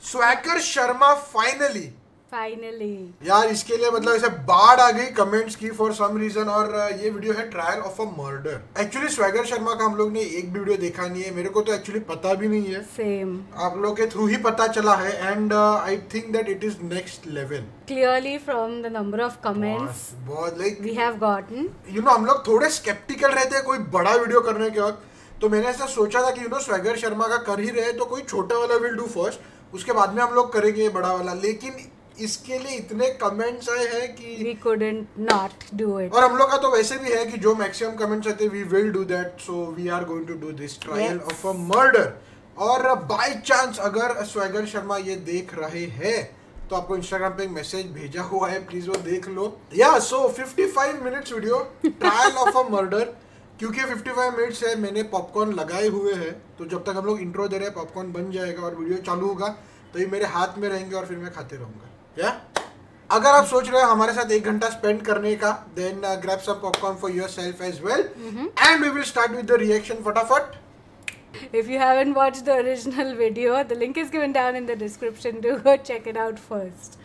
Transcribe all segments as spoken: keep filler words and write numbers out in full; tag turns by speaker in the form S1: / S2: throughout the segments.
S1: Swagger Sharma finally
S2: finally
S1: यार, इसके लिए मतलब ऐसे बाढ़ आ गई कमेंट्स की फॉर सम रीजन। और ये वीडियो है trial of a murder. Actually Swagger Sharma का हम लोग ने एक भी वीडियो देखा नहीं है, मेरे को तो एक्चुअली पता भी नहीं है।
S2: सेम
S1: आप लोग के थ्रू ही पता चला है and I think that it is next level.
S2: Clearly from the number of comments
S1: बहुत like
S2: we have gotten,
S1: you know हम लोग थोड़े स्केप्टिकल रहते हैं कोई बड़ा वीडियो करने के वक्त। तो मैंने ऐसा सोचा था कि यू नो स्वैगर शर्मा का कर ही रहे तो कोई छोटा वाला विल डू फर्स्ट, उसके बाद में हम लोग करेंगे ये बड़ा वाला। लेकिन इसके लिए इतने कमेंट्स आए हैं कि
S2: we couldn't not do it।
S1: और हम लोग का तो वैसे भी है कि जो मैक्सिमम कमेंट्स आते हैं we will do that, so we are going to do this trial of a murder. और बाय चांस अगर स्वैगर शर्मा ये देख रहे हैं तो आपको इंस्टाग्राम पे एक मैसेज भेजा हुआ है, प्लीज वो देख लो। या सो पचपन minutes video trial of a murder. क्योंकि पचपन मिनट्स है, मैंने पॉपकॉर्न लगाए हुए हैं, तो जब तक हम लोग इंट्रो दे रहे हैं पॉपकॉर्न बन जाएगा और वीडियो चालू होगा तो ये मेरे हाथ में रहेंगे और फिर मैं खाते रहूंगा। या अगर आप सोच रहे हो हमारे साथ एक घंटा स्पेंड करने का, then grab some popcorn for yourself as well and we will start with the reaction फटाफट।
S2: If you haven't watched the original video, the link is given down in the description. Do go check it out first.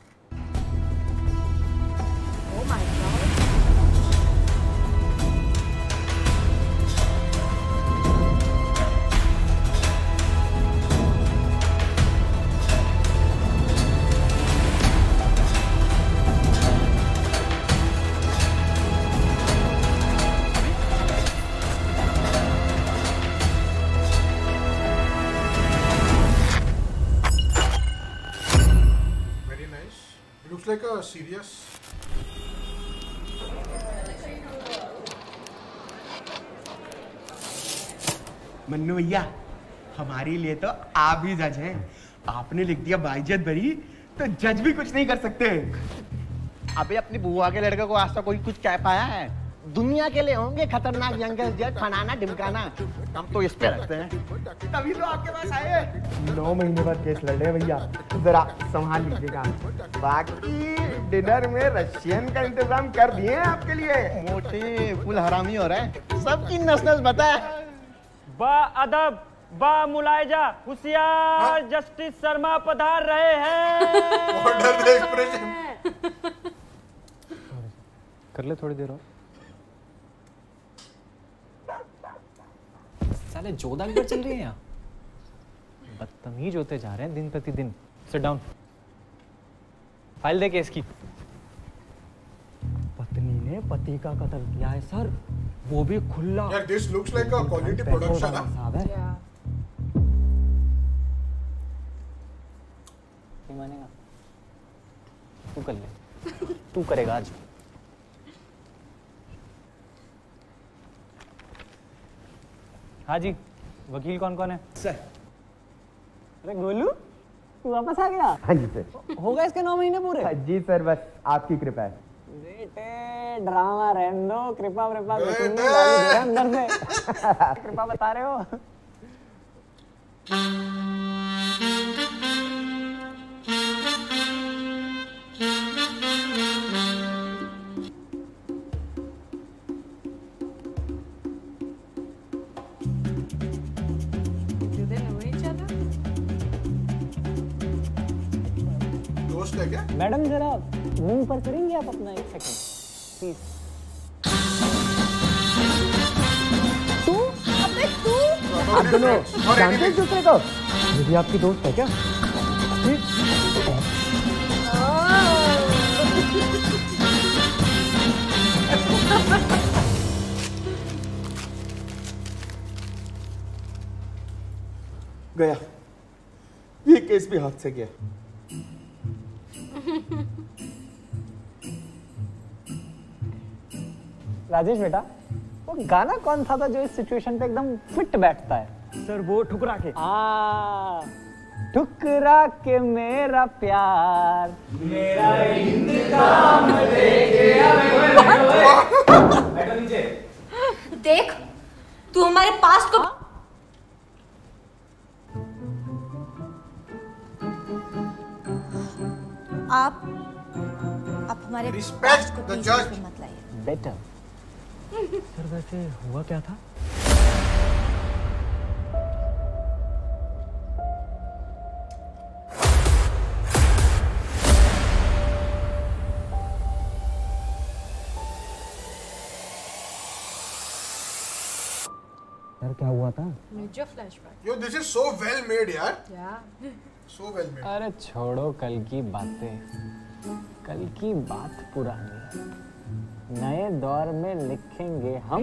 S2: Oh my god.
S1: Looks like a serious.
S3: Mannu भैया, हमारे लिए तो आप ही जज हैं। आपने लिख दिया बाइज्जत बरी, तो जज भी कुछ नहीं कर सकते।
S4: अबे अपनी बुआ के लड़के को आज तक कोई कुछ कह पाया है? दुनिया के लिए होंगे खतरनाक यंगेस्ट जज, फनाना ढिमकाना, हम तो इस पे रखते हैं।
S3: तभी तो आपके पास आए।
S4: नौ महीने बाद केस लड़ रहे भैया, जरा संभाल लीजिएगा। बाकी डिनर में रशियन का इंतजाम कर दिए हैं आपके लिए। मोटे फुल हरामी हो रहे हैं, सबकी नस नस बता है।
S5: बा अदब, बा मुलायजा, होशियार जस्टिस शर्मा पधार रहे हैं।
S1: Order the expression.
S6: कर ले थोड़ी देर और। साले जोधाक पर चल रही है यहाँ। बदतमीज होते जा रहे हैं दिन प्रतिदिन। Sit down. फाइल दे केस की।
S4: पत्नी ने पति का कत्ल किया है सर, वो भी खुला।
S1: यार this looks like a quality production है।
S6: नहीं मानेगा। तू कर ले। तू करेगा आज। हाँ जी, वकील कौन कौन है?
S4: सर।
S6: अरे गोलू, तू वापस आ गया?
S4: हाँ जी सर।
S6: होगा इसके नौ महीने पूरे?
S4: हाँ जी सर, बस आपकी कृपा है।
S6: बेटे ड्रामा रहने दो, कृपा कृपा अंदर से। कृपा बता रहे हो?
S1: क्या?
S6: मैडम जरा मुंह पर करेंगे आप अपना एक सेकंड प्लीज। तू अबे तू
S4: आप दोनों जानते हैं दूसरे को? ये भी आपकी दोस्त है क्या?
S3: गया, ये केस भी हाथ से गया।
S6: राजेश बेटा, वो गाना कौन था था जो इस सिचुएशन पे एकदम फिट बैठता है?
S5: सर वो ठुकरा के।
S6: आ, ठुकरा के मेरा प्यार, मेरा इंतकाम लेके बैठो नीचे।
S7: देख, तू हमारे पास को आप आप हमारे
S1: रिस्पेक्ट द जज
S7: मत लाइए।
S6: बेटर। सर वैसे हुआ क्या था? यार क्या हुआ था?
S2: Major flashback.
S1: Yo, this is so well made, यार.
S2: Yeah.
S1: So well made.
S6: अरे छोड़ो कल की बातें, कल की बात पुरानी है। नए दौर में लिखेंगे हम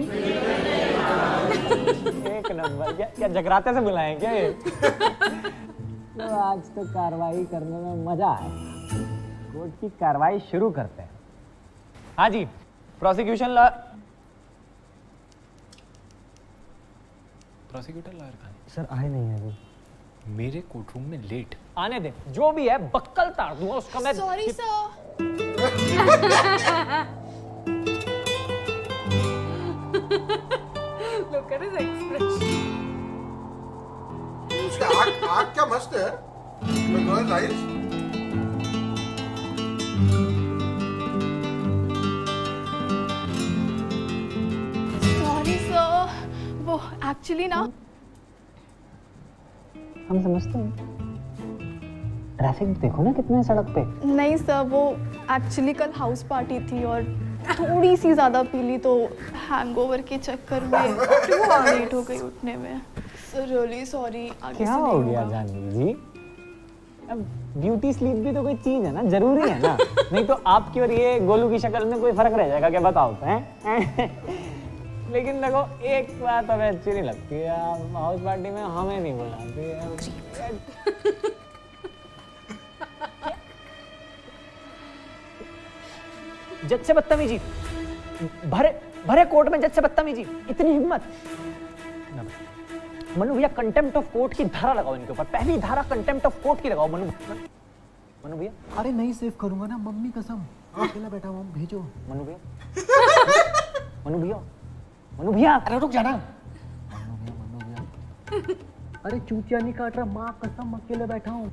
S6: एक नंबर। क्या क्या जगराते से बुलाएं क्या ये? तो आज तो कार्रवाई करने में मजा आएगा। कोर्ट की कार्रवाई शुरू करते हैं। हाँ जी, प्रोसिक्यूशन ला
S8: प्रोसिक्यूटर लॉयर कहाँ है?
S6: सर आए नहीं है अभी।
S8: मेरे कोर्टरूम में लेट।
S6: आने दे, जो भी है बक्कल तार दूंगा उसका मैं।
S7: Sorry sir.
S2: Look at his expression.
S1: उसका आँख आँख क्या मस्त है। The girl's eyes.
S7: Sorry sir, वो एक्चुअली ना
S6: हम समझते हैं। ट्रैफिक देखो ना कितना है सड़क पे।
S7: नहीं सर, वो एक्चुअली कल हाउस पार्टी थी और थोड़ी सी ज्यादा पी ली तो हैंगओवर के चक्कर में लेट हो गई उठने में। Sir really sorry.
S6: क्या हो गया जानवी जी? अब ब्यूटी स्लीप भी तो कोई चीज है ना, जरूरी है ना। नहीं तो आपकी और ये गोलू की शक्ल में कोई फर्क रह जाएगा क्या? बताओ हैं? लेकिन देखो एक बात हमें अच्छी नहीं लगती है, आप हाउस पार्टी में हमें नहीं बुलाते। जज से बदतमीजी, भरे भरे कोर्ट में जज से बदतमीजी, इतनी हिम्मत। मनु भैया कंटेम्प्ट ऑफ कोर्ट की धारा लगाओ इनके ऊपर। पहली धारा कंटेम्प्ट ऑफ कोर्ट की लगाओ। मनु मनु भैया।
S9: अरे नहीं सेव करूंगा ना, मम्मी कसम। अकेला बैठा हूँ, भेजो।
S6: मनु भैया। मनु भैया मनु भैया
S9: अरे रुक जाना। मनु भैया मनु भैया अरे चूतिया नहीं काट रहा, माँ कसम अकेले बैठा हूँ।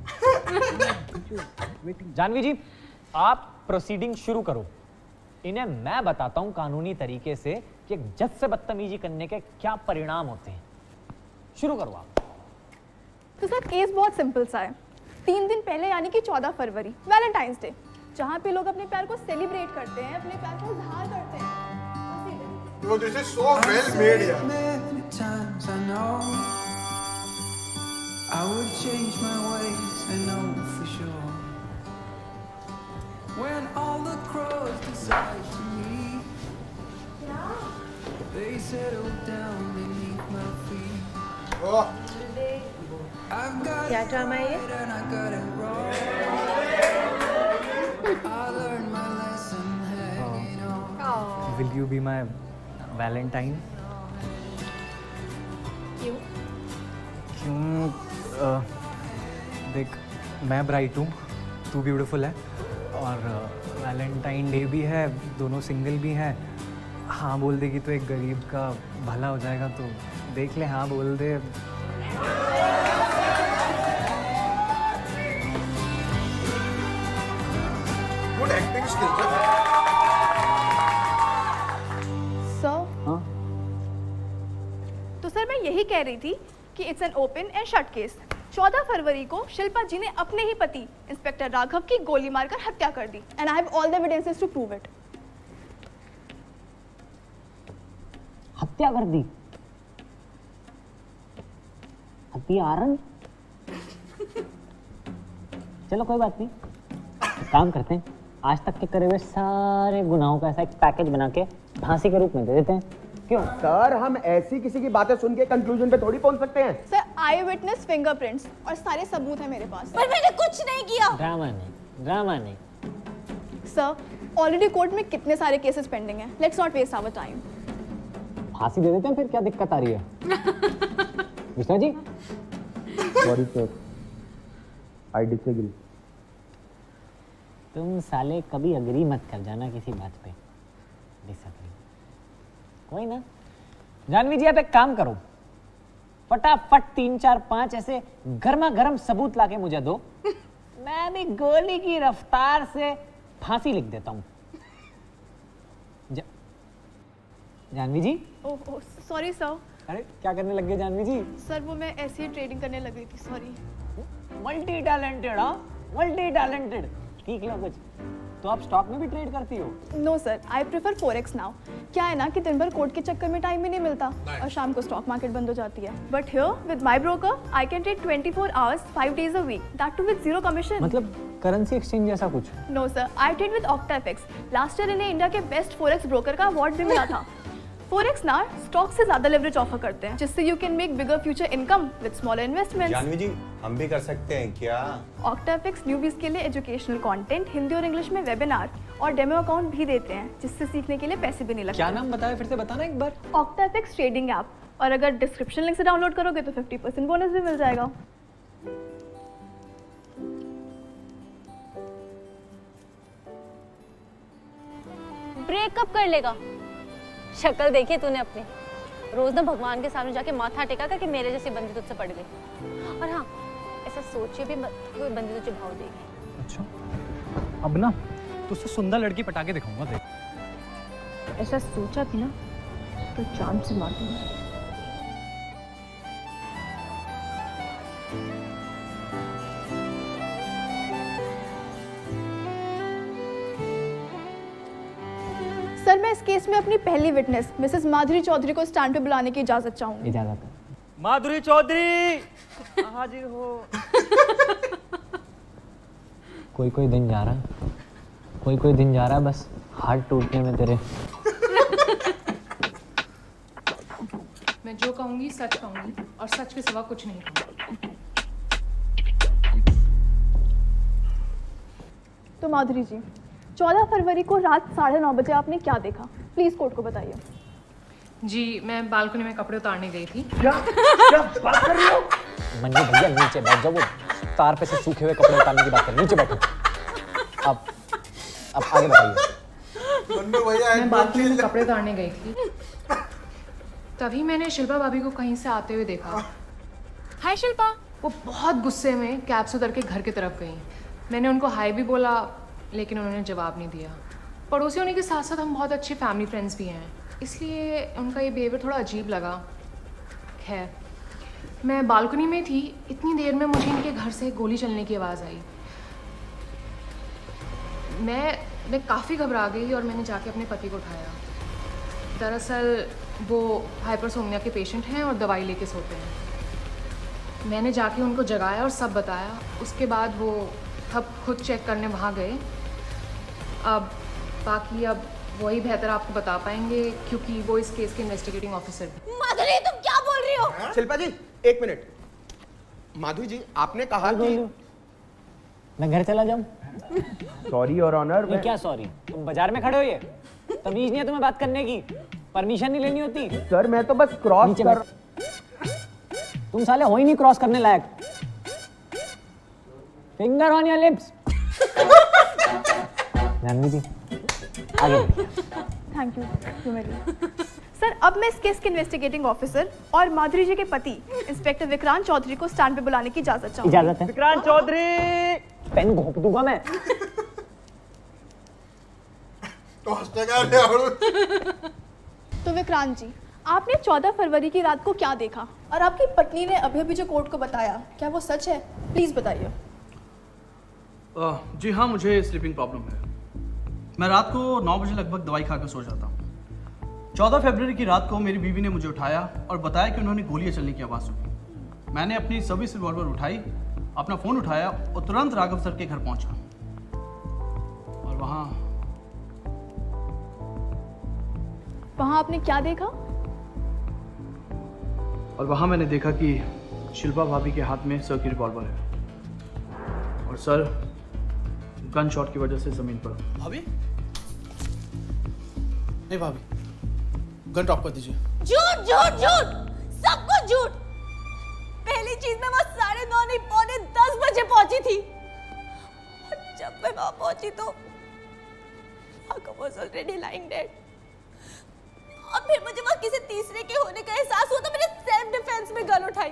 S6: जानवी जी आप प्रोसीडिंग शुरू करो। इन्हें मैं बताता हूँ कानूनी तरीके से कि एक जज से बदतमीजी करने के क्या परिणाम होते हैं। शुरू करो आप।
S7: तो सर केस बहुत सिंपल सा है। तीन दिन पहले यानी कि चौदह फरवरी वैलेंटाइंस डे, जहाँ पे लोग अपने प्यार को सेलिब्रेट करते हैं, अपने प्यार को इजहार करते हैं।
S1: Yo, this is so well made, यार.
S10: I would change my ways, I know for sure. When all the crows decide to meet, they settle down beneath my feet.
S1: Oh.
S10: I've got
S7: क्या drama है ये?
S10: it and I got it wrong. I learned my lesson hanging on.
S6: Will you be my Valentine?
S7: क्यों?
S6: क्यों? uh, देख मैं bright हूँ, तू beautiful है और वैलेंटाइन डे भी है, दोनों सिंगल भी हैं। हाँ बोल देगी तो एक गरीब का भला हो जाएगा, तो देख ले। हाँ बोल दे।
S1: Good acting skills.
S7: सर
S6: हाँ?
S7: तो सर मैं यही कह रही थी कि it's an open and shut case. चौदह फरवरी को शिल्पा जी ने अपने ही पति इंस्पेक्टर राघव की गोली मारकर हत्या कर दी and I have all the evidences to prove it.
S6: हत्या कर दी? हत्यारन? चलो कोई बात नहीं, एक काम करते हैं, आज तक के करे हुए सारे गुनाहों का ऐसा एक पैकेज बना के फांसी के रूप में दे देते हैं। क्यों?
S4: सर हम ऐसी किसी की बातें सुन के कंक्लूजन पे थोड़ी पहुंच सकते हैं।
S7: सर आई विटनेस फिंगरप्रिंट्स और सारे सबूत हैं मेरे पास।
S11: पर मैंने कुछ नहीं किया।
S6: ड्रामा नहीं, ड्रामा नहीं।
S7: सर ऑलरेडी कोर्ट में कितने सारे केसेस पेंडिंग हैं, let's not waste our time.
S6: फांसी दे देते हैं, फिर क्या दिक्कत आ रही है? Vishnu ji
S4: sorry sir, I disagree.
S6: तुम साले कभी अग्री मत कर जाना किसी बात पे। डिसएग्री कोई ना। जानवी जी आप एक काम करो, फटाफट तीन चार पांच ऐसे गर्मा गर्म सबूत लाके मुझे दो, मैं भी गोली की रफ्तार से फांसी लिख देता हूँ। जा, Janvi ji.
S7: Oh sorry sir.
S6: अरे क्या करने लग गए जानवी जी?
S7: सर वो मैं ऐसे ही ट्रेडिंग करने लग गई थी, सॉरी।
S6: मल्टी टैलेंटेड, हाँ मल्टी टैलेंटेड। ठीक है कुछ तो आप स्टॉक में भी ट्रेड करती हो?
S7: No sir, I prefer forex now. क्या है ना कि दिन भर कोर्ट के चक्कर में टाइम ही नहीं मिलता और शाम को स्टॉक मार्केट बंद हो जाती है। But here with my broker I can trade twenty four hours five days a week, that too with zero commission.
S6: मतलब करेंसी एक्सचेंज जैसा कुछ?
S7: No sir, I trade with OctaFX. Last year इन्हें India के best forex broker का award भी मिला था। Forex ना स्टॉक से ज्यादा लेवरेज ऑफर करते हैं, जिससे you can make bigger future income with smaller investments.
S11: Janvi ji, हम भी कर सकते हैं क्या?
S7: ऑक्टाफिक्स न्यूबीज के लिए एजुकेशनल कंटेंट, हिंदी और इंग्लिश में वेबिनार और डेमो अकाउंट भी देते हैं, जिससे सीखने के लिए पैसे भी नहीं लगते।
S6: क्या नाम बताया, फिर से बताना एक बार।
S7: ऑक्टाफिक्स ट्रेडिंग ऐप, और अगर डिस्क्रिप्शन लिंक से डाउनलोड करोगे तो फिफ्टी परसेंट बोनस भी मिल जाएगा।
S12: ब्रेकअप कर लेगा? शक्ल देखी तूने अपनी। रोज ना भगवान के सामने जाके माथा टेका कर कि मेरे जैसी बंदी तुझसे पड़ गई। और हाँ, ऐसा सोचिए भी मत कोई बंदी तुझे भाव देगी।
S9: अच्छा, अब ना तुझसे सुंदर लड़की पटा के दिखाऊंगा, देख।
S7: ऐसा सोचा थी ना तो जान से मार दूंगा। सर, मैं इस केस में अपनी पहली विटनेस मिसेस माधुरी चौधरी को स्टैंड पे बुलाने की इजाजत चाहूंगी।
S6: इजाजत है।
S5: माधुरी चौधरी हाजिर हो।
S6: कोई कोई दिन जा रहा है, कोई कोई दिन जा रहा है बस हार्ट टूटने में तेरे।
S13: मैं जो कहूंगी सच कहूंगी और सच के सिवा कुछ नहीं कहूंगी।
S7: तो माधुरी जी, चौदह फरवरी को रात साढ़े नौ बजे आपने क्या देखा? प्लीज कोर्ट को बताइए।
S13: जी, मैं बालकनी में कपड़े उतारने गई थी।
S5: क्या क्या बात कर रही हो?
S6: मन्नू भैया नीचे बैठ जाओ, वो तार पे से सूखे हुए कपड़े उतारने की बात कर, नीचे बैठो। अब अब आगे बताइए।
S1: मन्नू भैया
S13: मैं बालकनी में कपड़े उतारने गई थी, तभी मैंने शिल्पा भाभी को कहीं से आते हुए देखा। हाय शिल्पा। वो बहुत गुस्से में कैब से उतर के घर की तरफ गई। मैंने उनको हाय भी बोला, लेकिन उन्होंने जवाब नहीं दिया। पड़ोसी होने के साथ साथ हम बहुत अच्छे फैमिली फ्रेंड्स भी हैं, इसलिए उनका ये बिहेवियर थोड़ा अजीब लगा। खैर, मैं बालकनी में थी, इतनी देर में मुझे इनके घर से गोली चलने की आवाज़ आई। मैं मैं काफ़ी घबरा गई और मैंने जाके अपने पति को उठाया। दरअसल वो हाइपरसोमनिया के पेशेंट हैं और दवाई लेके सोते हैं। मैंने जाके उनको जगाया और सब बताया। उसके बाद वो अब खुद चेक करने वहाँ गए। अब बाकी अब वही बेहतर आपको बता पाएंगे, क्योंकि वो इस केस के इन्वेस्टिगेटिंग ऑफिसर भी।
S12: माधुरी, तुम क्या बोल रही हो?
S3: शिल्पा जी, एक मिनट। माधुरी जी, आपने कहा कि
S6: मैं घर चला जाऊं?
S4: सॉरी और ऑनर।
S6: ये क्या सॉरी? तुम बाजार में खड़े हो, ये तमीज नहीं है तुम्हें बात करने की? परमिशन नहीं लेनी होती?
S4: सर, मैं तो बस क्रॉस कर।
S6: तुम साले हो ही नहीं क्रॉस करने लायक। Finger on your lips. Janvi ji, आगे।
S7: Thank you ह्यूमिली। सर, अब मैं इस केस के इन्वेस्टिगेटिंग ऑफिसर और माधुरी जी के पति इंस्पेक्टर विक्रांत चौधरी को स्टैंड पे बुलाने की इजाजत चाहूंगी।
S6: इजाजत है।
S5: विक्रांत चौधरी।
S6: पेन घोंप दूंगा मैं।
S7: तो विक्रांत जी, आपने चौदह फरवरी की रात को क्या देखा और आपकी पत्नी ने अभी अभी जो कोर्ट को बताया, क्या वो सच है? प्लीज बताइए।
S14: जी हाँ, मुझे स्लीपिंग प्रॉब्लम है। मैं रात को नौ बजे लगभग दवाई खाकर सो जाता हूँ। चौदह फरवरी की रात को मेरी बीवी ने मुझे उठाया और बताया कि उन्होंने गोलियां चलने की आवाज़ सुनी। मैंने अपनी सर्विस रिवॉल्वर उठाई, अपना फ़ोन उठाया और तुरंत राघव सर के घर पहुंचा। और वहाँ
S7: वहाँ आपने क्या देखा?
S14: और वहाँ मैंने देखा कि शिल्पा भाभी के हाथ में सर की रिवॉल्वर है और सर गन शॉट की वजह से जमीन पर।
S15: भाभी? नहीं भाभी, गन ड्रॉप कर दीजिए।
S12: झूठ झूठ झूठ, सब कुछ झूठ। पहली चीज मैं वहां साढ़े नौ नहीं पौने दस बजे पहुंची थी। और जब मैं वहां पहुंची तो Jacob was already lying dead। और फिर मुझे वहां किसी तीसरे के होने का एहसास हुआ तो मैंने सेल्फ डिफेंस में गन उठाई।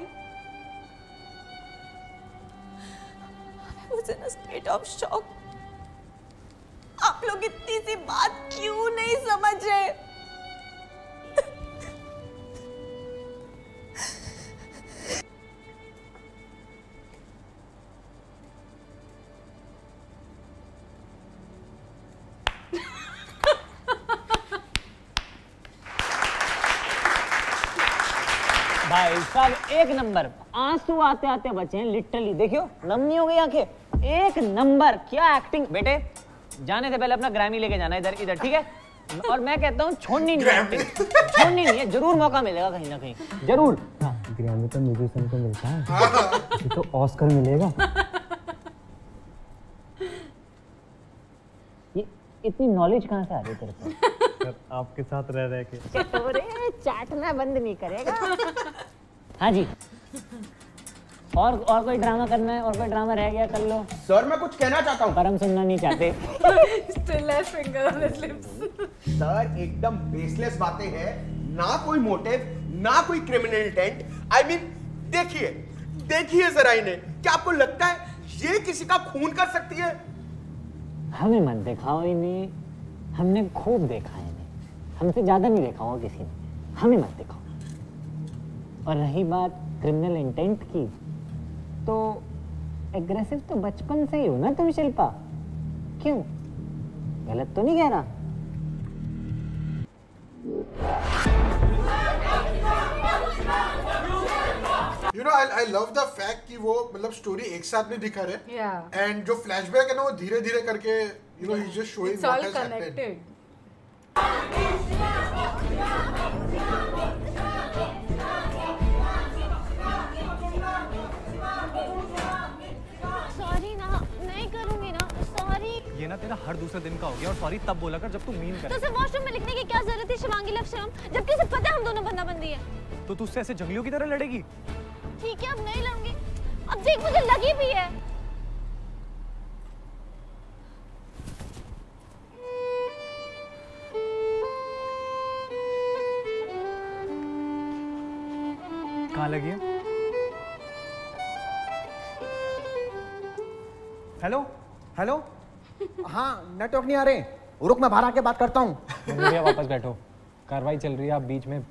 S12: I was in a state of shock। आप लोग इतनी सी बात क्यों नहीं समझ रहे?
S6: भाई साहब एक नंबर, आंसू आते आते बचे हैं लिटरली, देखियो नम हो गई आंखें, एक नंबर, क्या एक्टिंग। बेटे जाने से पहले अपना ग्रैमी लेके जाना इधर इधर, ठीक है? और मैं कहता हूँ छोड़नी नहीं एक्टिंग, छोड़नी नहीं है, जरूर मौका मिलेगा कहीं ना कहीं, जरूर।
S9: हाँ, ग्रैमी तो म्यूजिशियन को मिलता है, ये तो ऑस्कर मिलेगा।
S6: ये इतनी नॉलेज कहाँ से आ रही है तेरे को?
S9: आपके साथ रह रह के
S6: चटोरे चाटना बंद नहीं करेगा। हाँ जी, और और कोई ड्रामा करना है? और कोई ड्रामा रह गया कर लो।
S4: सर मैं कुछ कहना चाहता हूँ,
S6: पर हम सुनना नहीं चाहते।
S2: Still has finger on his lips.
S4: Sir एकदम बेसलेस बातें हैं, ना कोई मोटिव, ना कोई क्रिमिनल इंटेंट। आई मीन देखिए देखिए जरा इन्हें, क्या आपको लगता है ये किसी का खून कर सकती है?
S6: हमें मत दिखाओ इन्हें, हमने खूब देखा है इन्हें, हमसे ज्यादा नहीं देखा होगा किसी ने, हमें मत दिखाओ। और रही बात क्रिमिनल इंटेंट की, तो एग्रेसिव तो बचपन से ही हो ना तुम शिल्पा, क्यों? गलत तो नहीं कह रहा?
S1: You know, I I love the fact कि वो मतलब स्टोरी एक साथ नहीं दिखा रहे,
S2: Yeah.
S1: and जो फ्लैशबैक है ना वो धीरे धीरे करके you know he's just showing
S2: It's
S1: what
S2: all
S1: has happened.
S2: connected.
S12: Sorry ना, नहीं करूंगी ना, सॉरी।
S8: ये ना तेरा हर दूसरे दिन का हो गया, और सॉरी तब बोला कर जब तू मीन
S12: तो
S8: करे।
S12: उसे वॉशरूम में लिखने की क्या जरूरत थी शिवांगी लक्ष्यम, जबकि उसे पता है हम दोनों बंदा बंदी है।
S8: तो तू उससे ऐसे जंगलियों की तरह लड़ेगी?
S12: ठीक है अब नहीं लड़ूंगी, अब देख मुझे लगी भी है।
S8: कहाँ लगी है?
S4: हेलो हेलो, हाँ नेटवर्क नहीं आ रहे, रुक मैं बाहर आके बात करता हूँ।
S8: भैया वापस बैठो, कार्रवाई चल रही है, आप बीच में।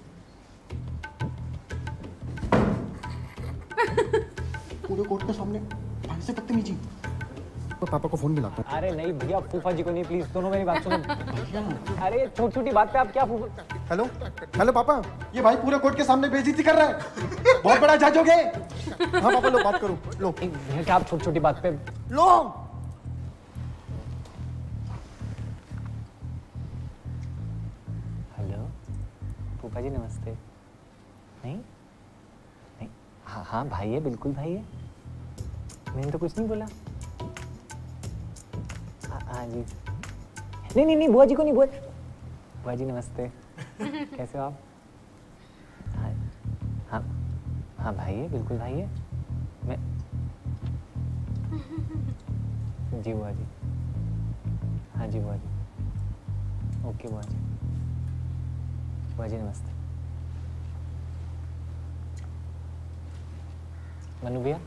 S4: पूरे कोर्ट के सामने भाई से बदतमीजी। तो पापा को फोन मिलाता हूँ।
S6: अरे नहीं भैया, फूफा जी को नहीं, प्लीज दोनों मेरी बात सुनो। अरे छोटी छोटी बात पे आप क्या फूफा?
S4: हेलो हेलो पापा, ये भाई पूरे कोर्ट के सामने बेइज्जती कर रहा है, बहुत बड़ा जज हो गए। हाँ पापा लो बात करो, लो।
S6: भैया क्या आप छोटी छोटी बात पे?
S4: लो
S6: हेलो फूफा जी नमस्ते। नहीं नहीं, हाँ हाँ भाई है, बिल्कुल भाई है, मैंने तो कुछ नहीं बोला। हाँ जी, नहीं नहीं नहीं बुआ जी को नहीं, बुआ बुआ जी नमस्ते, कैसे हो आप? हाँ हाँ हाँ भाई है, बिल्कुल भाई है, मैं जी बुआ जी, हाँ जी बुआ जी, ओके बुआ जी, बुआ जी नमस्ते। मनु भैया,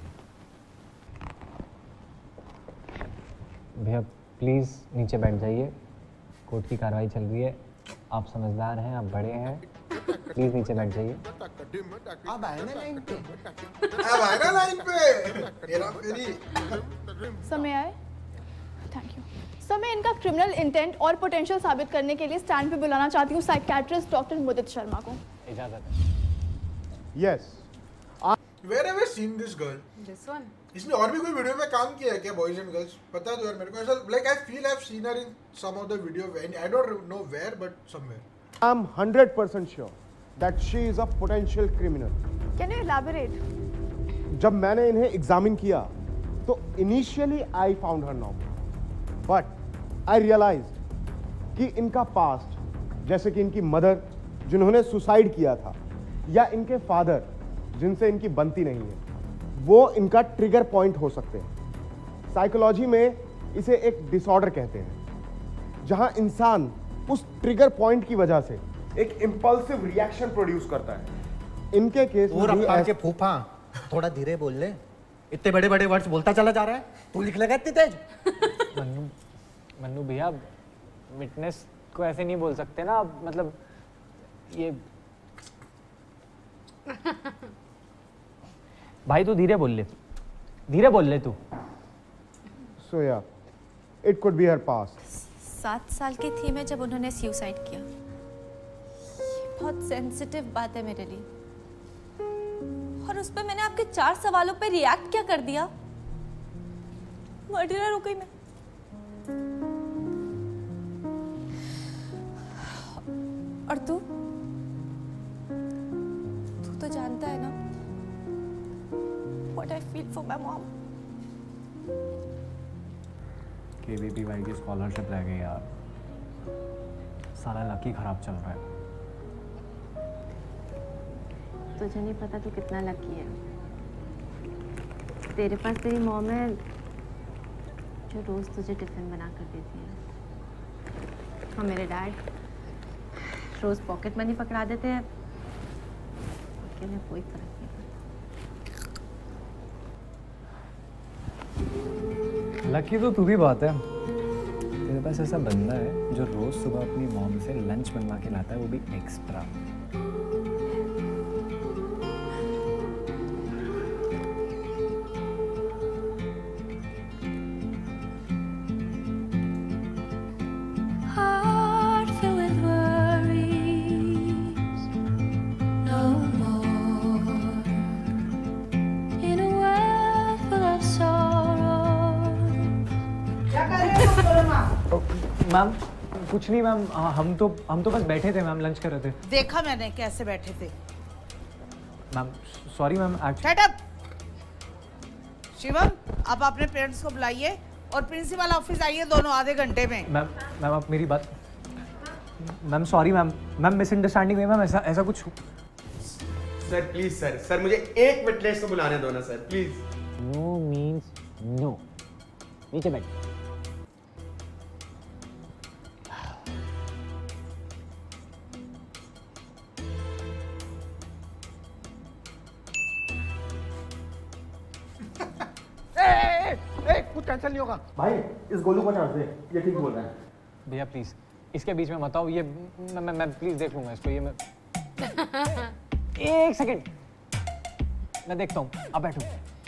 S6: भैया प्लीज़ नीचे बैठ जाइए, कोर्ट की कार्रवाई चल रही है, आप समझदार हैं, आप बड़े हैं, प्लीज़ नीचे बैठ जाइए।
S4: अब आए ना लाइन पे,
S1: अब आए ना लाइन पे, हेरा फेरी।
S7: समय आए, थैंक यू। सर मैं इनका क्रिमिनल इंटेंट और पोटेंशियल साबित करने के लिए स्टैंड पे बुलाना चाहती हूँ साइकियाट्रिस्ट डॉक्टर मुदित शर्मा को।
S6: इजाज़त है।
S4: Yes.
S1: Where have I seen this girl?
S2: This one.
S1: इसने और भी कोई वीडियो में काम किया है क्या, बॉयज एंड गर्ल्स? पता दो यार मेरे को, ऐसा like I feel I have seen her in some of the video, I don't know where but somewhere.
S4: I am hundred percent sure that she is a potential criminal.
S7: Can you elaborate?
S4: जब मैंने इन्हें examine किया तो initially I found her normal, but I realised कि इनका past, जैसे कि इनकी मदर जिन्होंने सुसाइड किया था, या इनके फादर जिनसे इनकी बनती नहीं है, वो इनका ट्रिगर पॉइंट हो सकते हैं। साइकोलॉजी में इसे एक डिसऑर्डर कहते हैं, जहां इंसान उस ट्रिगर पॉइंट की वजह से एक इंपल्सिव रिएक्शन प्रोड्यूस करता है। इनके केस में भी
S15: ऐसे फूफा थोड़ा धीरे बोल ले, इतने बड़े बड़े वर्ड्स बोलता चला जा रहा है, तू लिख लेगा इतनी तेज।
S6: मन्नू मन्नू भैया, विटनेस को ऐसे नहीं बोल सकते ना, मतलब ये भाई तू धीरे बोल ले, धीरे बोल ले तू।
S4: सो या it could be her past.
S12: सात साल की थी मैं जब उन्होंने सुसाइड किया। ये बहुत सेंसिटिव बात है मेरे लिए। और उस पर मैंने आपके चार सवालों पे रिएक्ट क्या कर दिया? मर्डरर हो गई मैं। और तू तू तो जानता है ना what I feel for my mom.
S8: KVPY की स्कॉलरशिप रह गई यार, सारा लकी खराब चल रहा है।
S16: तुझे नहीं पता तू कितना लकी है। तेरे पास तेरी मॉम है जो रोज तुझे टिफिन बना कर देती है, और मेरे डैड रोज पॉकेट मनी पकड़ा देते हैं। अकेले कोई फर्क नहीं।
S8: लकी तो तू भी बात है, तेरे पास ऐसा बंदा है जो रोज सुबह अपनी मॉम से लंच बनवा के लाता है, वो भी एक्स्ट्रा। मैम कुछ नहीं मैम, हम तो हम तो बस बैठे थे मैम, लंच कर रहे थे।
S17: देखा मैंने कैसे बैठे थे।
S8: Ma'am sorry ma'am.
S17: Shut up. Shivam, आप अपने पेरेंट्स को बुलाइए और प्रिंसिपल ऑफिस आइए दोनों आधे घंटे में।
S8: मैम मैम आप मेरी बात, ma'am sorry ma'am, ma'am misunderstanding हुई मैम, ऐसा ऐसा कुछ।
S3: सर प्लीज सर, सर मुझे एक विटनेस को बुलाने दो ना sir please.
S6: No means no. नीचे बैठ।
S4: कुछ कैंसिल नहीं होगा
S3: भाई, इस गोलू को चांस दे, ये ठीक बोल रहा है।
S8: भैया प्लीज इसके बीच में मत आओ, ये मैं मैं, मैं प्लीज देख लूंगा इसको। ये मैं एक सेकंड मैं देखता हूँ, अब बैठो।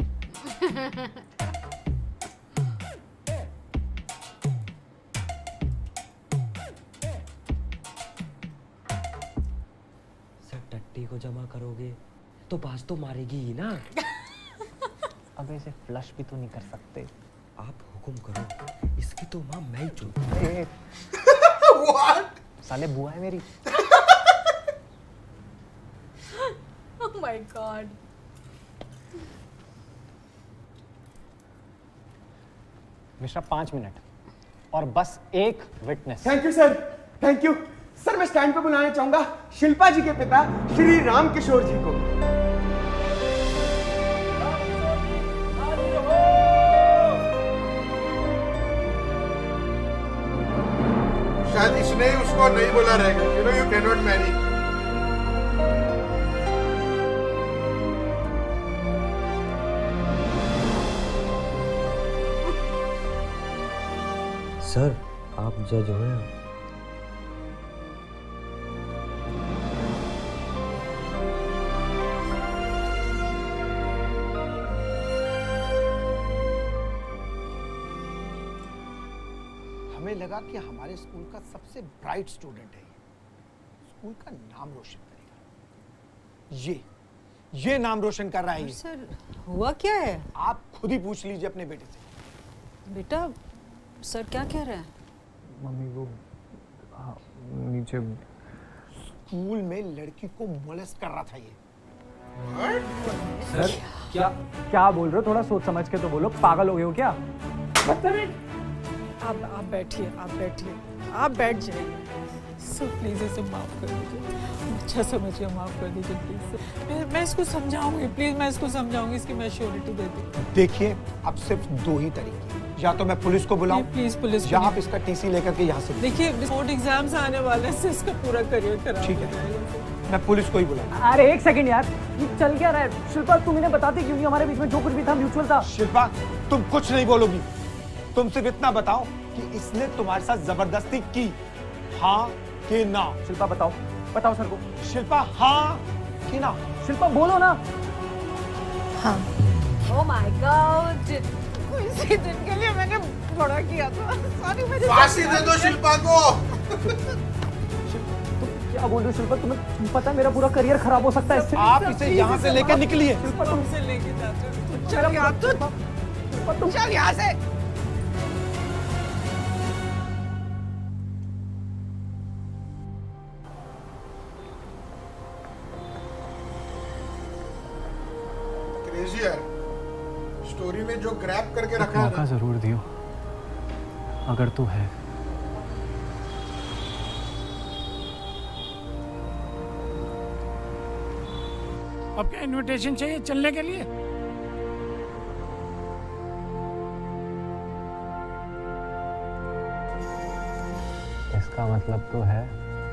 S9: सर टट्टी को जमा करोगे तो पास तो मारेगी ही ना।
S6: अब इसे फ्लश भी तो नहीं कर सकते।
S9: आप हुक्म करो, इसकी तो माँ मैं ही चुनूं।
S6: What? साले बुआ है मेरी।
S2: Oh my God.
S6: मिश्रा पांच मिनट और बस एक witness.
S3: Thank you sir, thank you sir. मैं स्टैंड पे बुलाना चाहूंगा शिल्पा जी के पिता श्री राम किशोर जी को। शायद इसने उसको नहीं बोला रहेगा, you know you can not marry.
S9: Sir आप जज हो हैं।
S4: हमें लगा कि हमारे स्कूल का सबसे ब्राइट स्टूडेंट है ये, स्कूल का नाम रोशन करेगा। ये ये नाम रोशन कर रहा है ये।
S17: सर हुआ क्या है?
S4: आप खुद ही पूछ लीजिए अपने बेटे से।
S17: बेटा सर क्या कह रहे हैं?
S8: मम्मी वो आ, नीचे
S4: स्कूल में लड़की को मोलेस्ट कर रहा था ये।
S8: सर क्या क्या बोल रहे हो? थोड़ा सोच समझ के तो बोलो, पागल हो गए हो क्या?
S17: आप आप बैठिए, आप बैठिए, आप बैठ जाइए। सर प्लीज इसे माफ कर दीजिए, अच्छा समझिए, माफ कर दीजिए प्लीज। मैं, मैं इसको समझाऊंगी, प्लीज मैं इसको समझाऊंगी, इसकी मैं श्योरिटी देती हूँ।
S4: देखिए अब सिर्फ दो ही तरीके, या तो मैं पुलिस को बुलाऊं,
S17: प्लीज पुलिस,
S4: या आप इसका टीसी लेकर के यहाँ से।
S17: देखिए बोर्ड एग्जाम्स आने वाले हैं, इसका पूरा करियर खराब।
S4: ठीक है, मैं पुलिस को ही बुलाऊं।
S9: अरे एक सेकंड यार, ये चल क्या रहा है? शिल्पा तुम इन्हें बताती क्यों नहीं? हमारे बीच में जो कुछ भी था म्यूचुअल था।
S4: शिल्पा तुम कुछ नहीं बोलोगी, तुम सिर्फ इतना बताओ कि इसने तुम्हारे साथ जबरदस्ती की, हाँ कि ना?
S9: शिल्पा बताओ, बताओ सर को।
S4: शिल्पा हाँ कि ना?
S9: शिल्पा बोलो ना।
S17: हाँ।
S2: Oh my God.
S17: इसी दिन के लिए मैंने बड़ा किया था। सॉरी मुझे
S1: फांसी दे दो शिल्पा को।
S9: क्या बोल रही हो शिल्पा? तुम्हें पता है मेरा पूरा करियर खराब हो सकता है इससे।
S4: आप इसे यहाँ से लेकर निकलिए।
S17: शिल्पा तुमसे लेके जाते हो। चल यहाँ तो चल यहाँ से।
S1: क्रेजी यार, स्टोरी में जो ग्रैब करके रखा है
S8: मौका जरूर दियो अगर तू है।
S18: अब क्या इनविटेशन चाहिए चलने के लिए?
S8: इसका मतलब तो है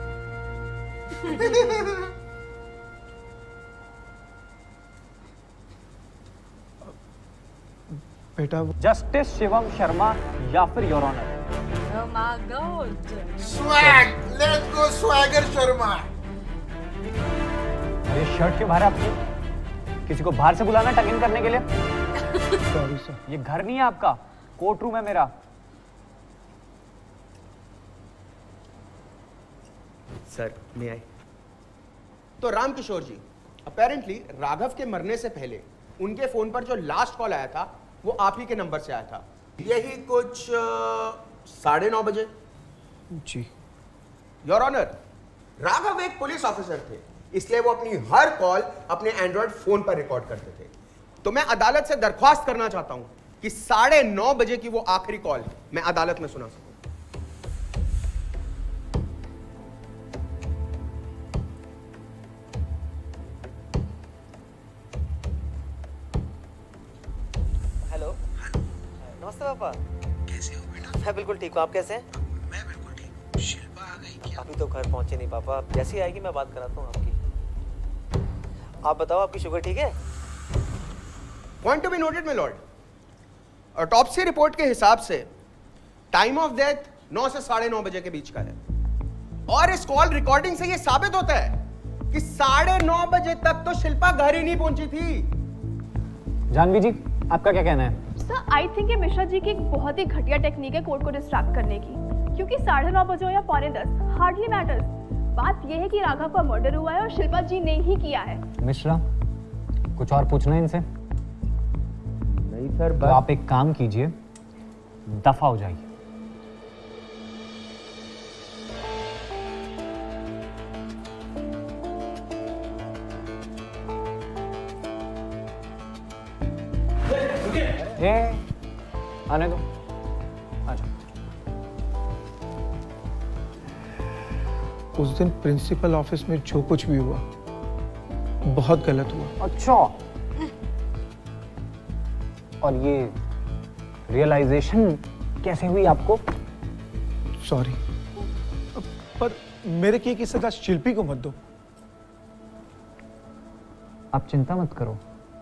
S4: बेटा
S8: जस्टिस शिवम शर्मा या फिर your honour.
S2: Oh my God.
S1: Swag, let's go Swagger Sharma.
S8: ये शर्ट क्यों बाहर है आपकी? किसी को बाहर से बुलाना टग इन करने के लिए?
S4: Sorry sir.
S8: ये घर नहीं है आपका, कोर्ट रूम है मेरा।
S3: सर मैं आई। तो रामकिशोर जी, अपेरेंटली राघव के मरने से पहले उनके फोन पर जो लास्ट कॉल आया था वो आप ही के नंबर से आया था, यही कुछ साढ़े नौ बजे।
S4: जी
S3: योर ऑनर, राघव एक पुलिस ऑफिसर थे, इसलिए वो अपनी हर कॉल अपने एंड्रॉइड फोन पर रिकॉर्ड करते थे। तो मैं अदालत से दरख्वास्त करना चाहता हूं कि साढ़े नौ बजे की वो आखिरी कॉल मैं अदालत में सुना सकूं।
S15: हेलो नमस्ते पापा।
S19: कैसे हो बेटा?
S15: मैं बिल्कुल ठीक हूँ, आप कैसे हैं?
S19: मैं बिल्कुल ठीक हूँ। शिल्पा आ गई क्या?
S15: अभी तो घर पहुंचे नहीं पापा, जैसी आएगी मैं बात कराता हूँ आपकी। आप बताओ आपकी शुगर ठीक है?
S3: Point to be noted my lord, autopsy report के हिसाब से टाइम ऑफ डेथ नौ से साढ़े नौ बजे के बीच का है, और इस कॉल रिकॉर्डिंग से यह साबित होता है कि साढ़े नौ बजे तक तो शिल्पा घर ही नहीं पहुंची थी।
S6: जानवी जी, आपका क्या कहना है?
S7: सर आई थिंक ये मिश्रा जी की एक बहुत ही घटिया टेक्निक है कोर्ट को डिस्ट्रैक्ट करने की, क्योंकि साढ़े नौ बजे हो या पौने दस हार्डली मैटर्स। बात यह है कि राघव का मर्डर हुआ है और शिल्पा जी ने ही किया है।
S6: मिश्रा, कुछ और पूछना है इनसे?
S15: नहीं सर,
S6: तो आप एक काम कीजिए, दफा हो जाइए। ए, आने दो, आजा।
S4: उस दिन प्रिंसिपल ऑफिस में जो कुछ भी हुआ बहुत गलत हुआ।
S6: अच्छा, और ये रियलाइजेशन कैसे हुई आपको?
S4: सॉरी, पर मेरे किए की सजा शिल्पी को मत दो।
S6: आप चिंता मत करो,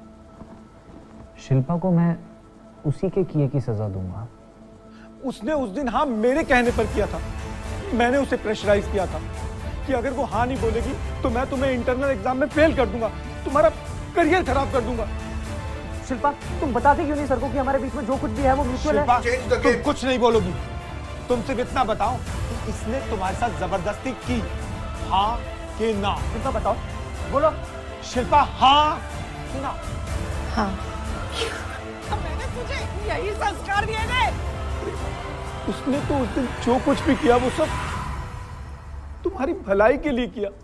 S6: शिल्पा को मैं उसी के किए की सजा दूंगा।
S4: उसने उस दिन हाँ मेरे कहने पर किया था। मैंने उसे प्रेशराइज किया था कि अगर वो हाँ नहीं बोलेगी तो मैं तुम्हें इंटरनल एग्जाम में फेल कर दूंगा, तुम्हारा करियर खराब कर दूंगा।
S9: शिल्पा, तुम बताते क्यों नहीं सर को कि हमारे बीच में जो कुछ भी है वो म्यूचुअल है?
S4: तुम कुछ नहीं बोलोगी, तुम सिर्फ इतना बताओ कि इसने तुम्हारे साथ जबरदस्ती की, हाँ कि ना?
S9: शिल्पा बताओ, बोलो।
S4: शिल्पा हाँ कि ना?
S17: हाँ। मैंने तुझे यही संस्कार दिए थे।
S4: उसने तो उस दिन जो कुछ भी किया वो सब तुम्हारी भलाई के लिए किया।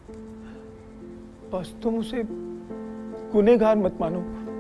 S4: बस तुम उसे गुनहगार मत मानो।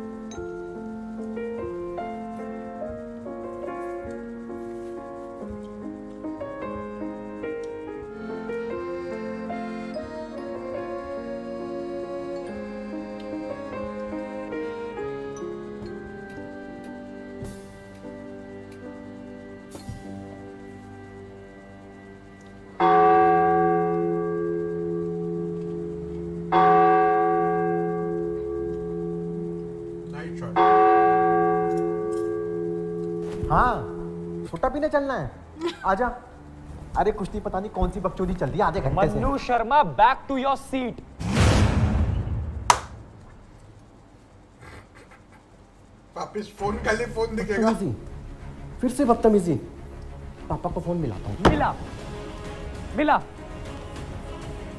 S15: हाँ, छोटा पीने चलना है, आजा। अरे कुछ नहीं, पता नहीं कौन सी बकचोदी चल रही है आधे घंटे से।
S6: Mannu Sharma, back to your seat.
S1: वापिस फोन खाली फोन दिखेगा।
S15: फिर से बदतमीजी। पापा को फोन मिलाता हूँ।
S6: मिला मिला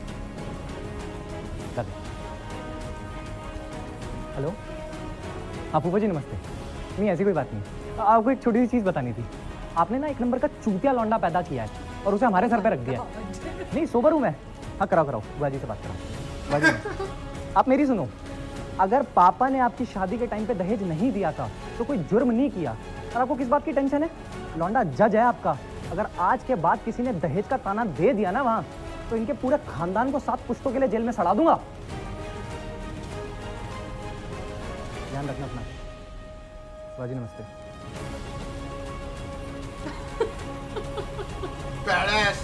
S8: हेलो, हाँ फूफा जी नमस्ते। नहीं ऐसी कोई बात नहीं, आपको एक छोटी सी चीज़ बतानी थी। आपने ना एक नंबर का चूतिया लौंडा पैदा किया है और उसे हमारे सर पे रख दिया है। नहीं सोबर हूँ मैं। हाँ कराओ कराओ, बुआ जी से बात कराओ। बुआ जी आप मेरी सुनो, अगर पापा ने आपकी शादी के टाइम पे दहेज नहीं दिया था तो कोई जुर्म नहीं किया, और आपको किस बात की टेंशन है? लौंडा जज है आपका। अगर आज के बाद किसी ने दहेज का ताना दे दिया ना वहाँ, तो इनके पूरे खानदान को सात पुश्तों के लिए जेल में सड़ा दूंगा। ध्यान रखना अपना। बुआ जी नमस्ते।
S1: Badass.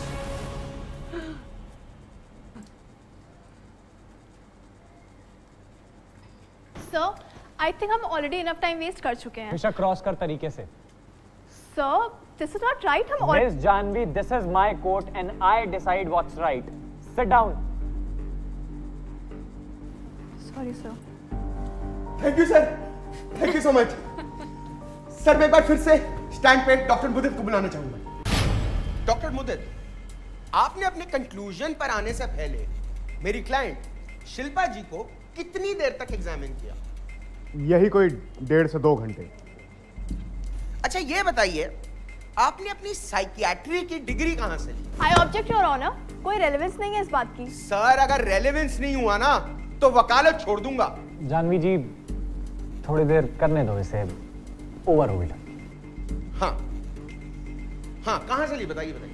S7: Sir, I think हम already enough time waste कर चुके हैं.
S8: मिशा क्रॉस कर तरीके से।
S7: Sir, this is not right. हम
S8: Miss Janvi, this is my court and I decide what's right. Sit down.
S7: Sorry sir.
S3: Thank you sir, thank you so much. Sir मैं एक बार फिर से स्टैंड पे डॉक्टर मुदित को बुलाना चाहूंगा। डॉक्टर मुदित, आपने अपने कंक्लूजन पर आने से पहले मेरी क्लाइंट शिल्पा जी को कितनी देर तक एग्जामिन किया?
S4: यही कोई डेढ़ से दो घंटे।
S3: अच्छा ये बताइए, आपने अपनी साइकियाट्री की डिग्री कहां से ली?
S7: I object your honor. कोई रेलेवेंस नहीं है इस बात की।
S3: सर अगर रेलेवेंस नहीं हुआ ना तो वकालत छोड़ दूंगा।
S8: जानवी जी थोड़ी देर करने दो इसे, ओवर होल्ड।
S3: हाँ हाँ कहां से ली बताइए बताइए।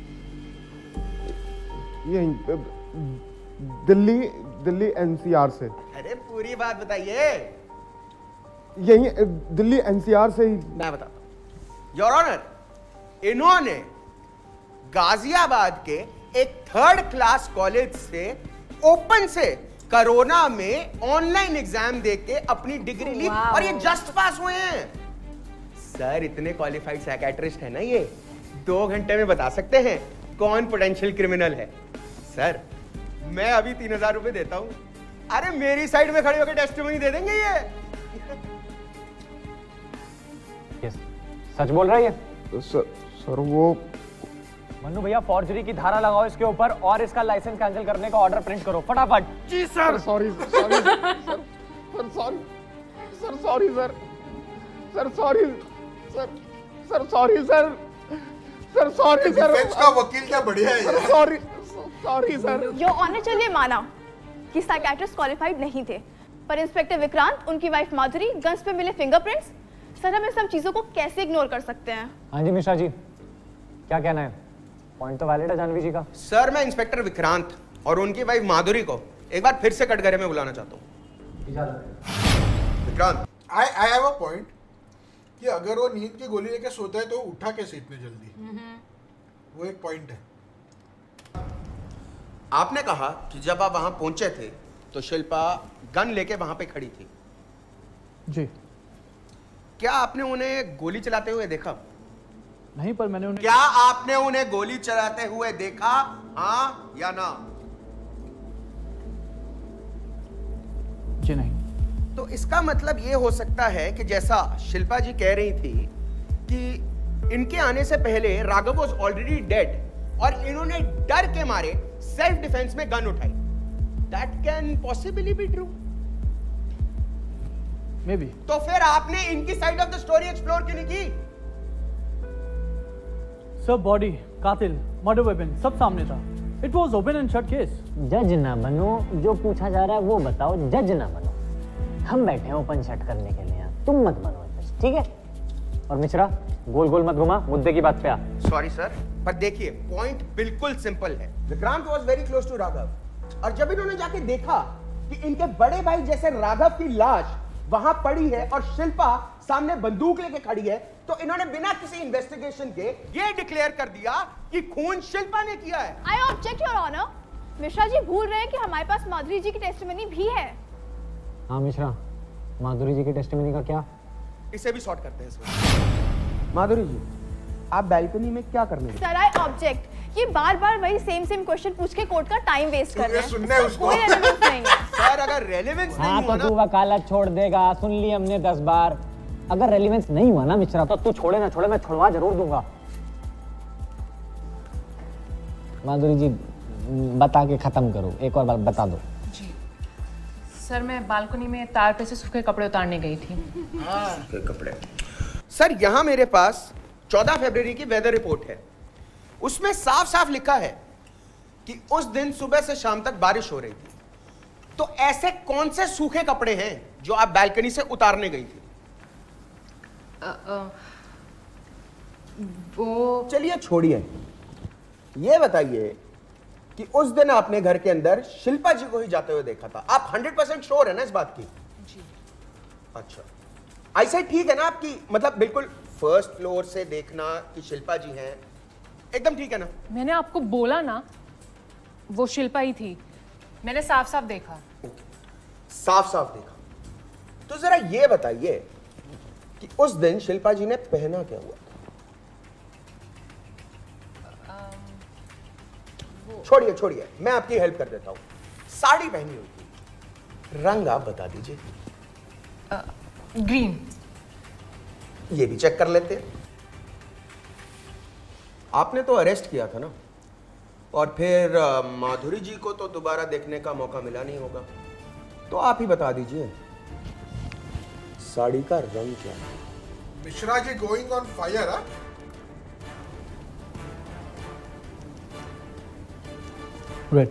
S4: यही दिल्ली दिल्ली एनसीआर से।
S3: अरे पूरी बात बताइए।
S4: यही दिल्ली एनसीआर से ही।
S3: मैं बताता हूं योर ऑनर, इन्होंने गाजियाबाद के एक थर्ड क्लास कॉलेज से ओपन से कोरोना में ऑनलाइन एग्जाम देके अपनी डिग्री ली और ये जस्ट पास हुए हैं। सर इतने क्वालिफाइड साइकियाट्रिस्ट है ना, ये दो घंटे में बता सकते हैं कौन पोटेंशियल क्रिमिनल है। सर मैं अभी तीन हजार रुपए देता हूं, अरे मेरी साइड में खड़े होकर टेस्टिमनी दे देंगे ये।
S8: yes. सच बोल रहा है ये?
S4: सर सर वो
S8: मन्नू भैया फॉर्जरी की धारा लगाओ इसके ऊपर और इसका लाइसेंस कैंसिल करने का ऑर्डर प्रिंट करो फटाफट।
S4: जी sir. Sorry sorry sir sir sorry sir sorry sir sir sorry sir sir sorry sir sir sorry sir.
S1: Defence का वकील क्या बढ़िया है
S4: sir sorry sorry sir.
S7: Your honour चलिए माना कि साइकियाट्रिस्ट क्वालिफाइड नहीं थे, पर इंस्पेक्टर विक्रांत, उनकी वाइफ माधुरी, गन्स पे मिले फिंगरप्रिंट्स, सर हम इन सब चीजों को कैसे इग्नोर कर सकते हैं?
S8: हाँ जी मिश्रा जी क्या कहना है? पॉइंट तो वैलिड है जानवी जी का।
S3: सर मैं इंस्पेक्टर विक्रांत और उनकी वाइफ माधुरी को एक बार फिर से कटघरे में बुलाना चाहता हूँ। Vikrant,
S1: I I have a point कि अगर वो नींद की गोली लेके सोता है तो उठा कैसे इतने जल्दी? वो एक पॉइंट है।
S3: आपने कहा कि जब आप वहां पहुंचे थे तो शिल्पा गन लेके वहां पे खड़ी थी।
S14: जी।
S3: क्या आपने उन्हें गोली चलाते हुए देखा?
S14: नहीं, पर मैंने उन्हें
S3: क्या आपने उन्हें गोली चलाते हुए देखा, हाँ या ना?
S14: जी नहीं।
S3: तो इसका मतलब यह हो सकता है कि जैसा शिल्पा जी कह रही थी कि इनके आने से पहले राघव वाज ऑलरेडी डेड और इन्होंने डर के मारे सेल्फ डिफेंस में गन उठाई। That can possibly be true.
S14: Maybe.
S3: तो फिर आपने इनकी side of the story explore क्यों नहीं की?
S14: सब बॉडी, कातिल, मर्डर वेपन सब सामने था। It was open and shut case.
S6: जज ना बनो, जो पूछा जा रहा है वो बताओ, जज ना बनो। हम बैठे हैं ओपन शट करने के लिए, तुम मत बनो जज, ठीक है? और मिश्रा गोल गोल मत घुमा, मुद्दे की बात पे आ।
S3: सॉरी सर, पर देखिए पॉइंट बिल्कुल सिंपल है। Vikrant was very close to Raghav और जब इन्होंने जाके देखा कि इनके बड़े भाई जैसे राघव की लाश वहां पड़ी है और शिल्पा सामने बंदूक लेके खड़ी है, तो इन्होंने बिना किसी इन्वेस्टिगेशन के ये डिक्लेयर कर दिया कि खून शिल्पा ने किया है।
S7: I object your honour. Mishra ji भूल रहे हैं कि हमारे पास माधुरी जी की टेस्टिमनी भी है।
S6: हाँ मिश्रा, माधुरी जी की टेस्टिमनी का क्या?
S3: इसे भी सॉर्ट करते हैं इसमें। माधुरी जी, आप बैल्कनी में क्या करने गए?
S7: Sir I object. ये बार बार वही सेम सेम क्वेश्चन पूछ के कोर्ट का टाइम वेस्ट कर रहे हैं।
S1: सुनने उसको।
S7: कोई रेलेवेंस नहीं है।
S3: सर अगर रेलेवेंस नहीं
S6: हाँ
S3: हुआ
S6: तो
S3: ना,
S6: तू वकालत छोड़ देगा, सुन ली हमने दस बार। अगर रेलेवेंस नहीं हुआ ना मिश्रा, तो तू छोड़े ना छोड़े, मैं छुड़वा जरूर दूंगा। माधुरी जी बता के खत्म करो, एक और बार बता दो।
S17: जी
S13: सर मैं बालकनी में तार पे से सूखे कपड़े उतारने गई थी।
S3: सूखे कपड़े। सर यहाँ मेरे पास चौदह फरवरी की वेदर रिपोर्ट है। उसमें साफ साफ लिखा है कि उस दिन सुबह से शाम तक बारिश हो रही थी। तो ऐसे कौन से सूखे कपड़े हैं जो आप बालकनी से उतारने गई थी?
S13: आ, आ, वो
S3: चलिए छोड़िए, ये बताइए कि उस दिन आपने घर के अंदर शिल्पा जी को ही जाते हुए देखा था। आप हंड्रेड परसेंट श्योर है ना इस बात की?
S13: जी।
S3: अच्छा, ऐसा ठीक है ना आपकी, मतलब बिल्कुल फर्स्ट फ्लोर से देखना कि शिल्पा जी हैं, एकदम ठीक है ना?
S13: मैंने आपको बोला ना वो शिल्पा ही थी, मैंने साफ साफ देखा।
S3: साफ साफ देखा। तो जरा ये बताइए कि उस दिन शिल्पा जी ने पहना क्या हुआ था? छोड़िए छोड़िए, मैं आपकी हेल्प कर देता हूं। साड़ी पहनी हुई थी, रंग आप बता दीजिए।
S13: ग्रीन।
S3: ये भी चेक कर लेते हैं। आपने तो अरेस्ट किया था ना, और फिर आ, माधुरी जी को तो दोबारा देखने का मौका मिला नहीं होगा, तो आप ही बता दीजिए साड़ी का रंग क्या है?
S1: Mishra ji going on fire. हाँ,
S8: रेड।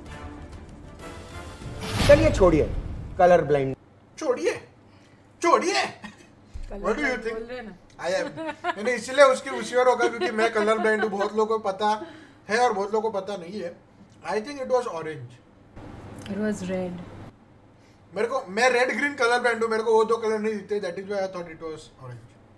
S3: चलिए छोड़िए, कलर ब्लाइंड
S1: छोड़िए छोड़िए। What do you think? I am. मैंने इसलिए उसकी उश्योर होगा क्योंकि मैं कलर ब्लाइंड हूँ। बहुत लोगों को पता है और बहुत लोगों को पता नहीं है। I think it was orange.
S13: It was red.
S1: मेरे को, मैं रेड ग्रीन कलर ब्लाइंड हूँ, मेरे को वो दो कलर नहीं दिखते। That is why I thought it was orange.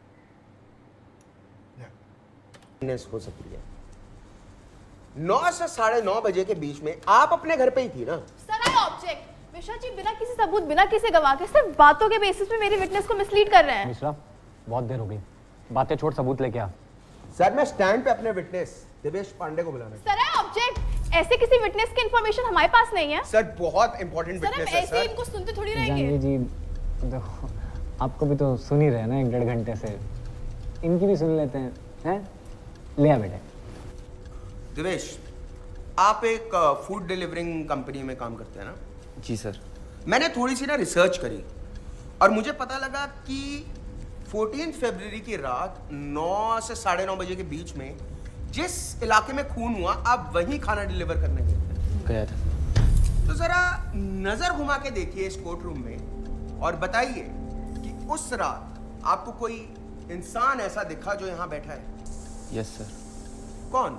S3: हो सकती है। नौ से साढ़े नौ बजे के बीच में आप अपने घर पे ही थी ना?
S7: Sir I object. Mishra ji बिना किसी सबूत, बिना किसी गवाह के सिर्फ बातों के बेसिस पे मेरी विटनेस को मिसलीड कर रहे हैं।
S8: मिश्रा बहुत देर हो गई, बातें छोड़ सबूत लेके आ।
S3: सर मैं स्टैंड पे अपने विटनेस देवेश पांडे को बुलाना है।
S7: Sir I object. ऐसे किसी विटनेस की इंफॉर्मेशन हमारे पास नहीं है।
S3: सर बहुत इंपॉर्टेंट विटनेस है सर।
S7: ऐसे इनको सुनते थोड़ी रहेंगे।
S6: जानवी जी देखो, आपको भी तो सुन ही रहे ना एक डेढ़ घंटे से, इनकी भी सुन लेते हैं। हैं ले आ बेटे।
S3: देवेश, आप एक फूड डिलीवरिंग कंपनी में काम करते हैं ना?
S20: जी सर।
S3: मैंने थोड़ी सी ना रिसर्च करी और मुझे पता लगा कि चौदह फरवरी की रात नौ से साढ़े नौ बजे के बीच में जिस इलाके में खून हुआ आप वहीं खाना डिलीवर करने गए थे।
S20: गया था।
S3: तो जरा नजर घुमा के देखिए इस कोर्ट रूम में और बताइए कि उस रात आपको कोई इंसान ऐसा दिखा जो यहाँ बैठा है?
S20: Yes sir.
S3: कौन?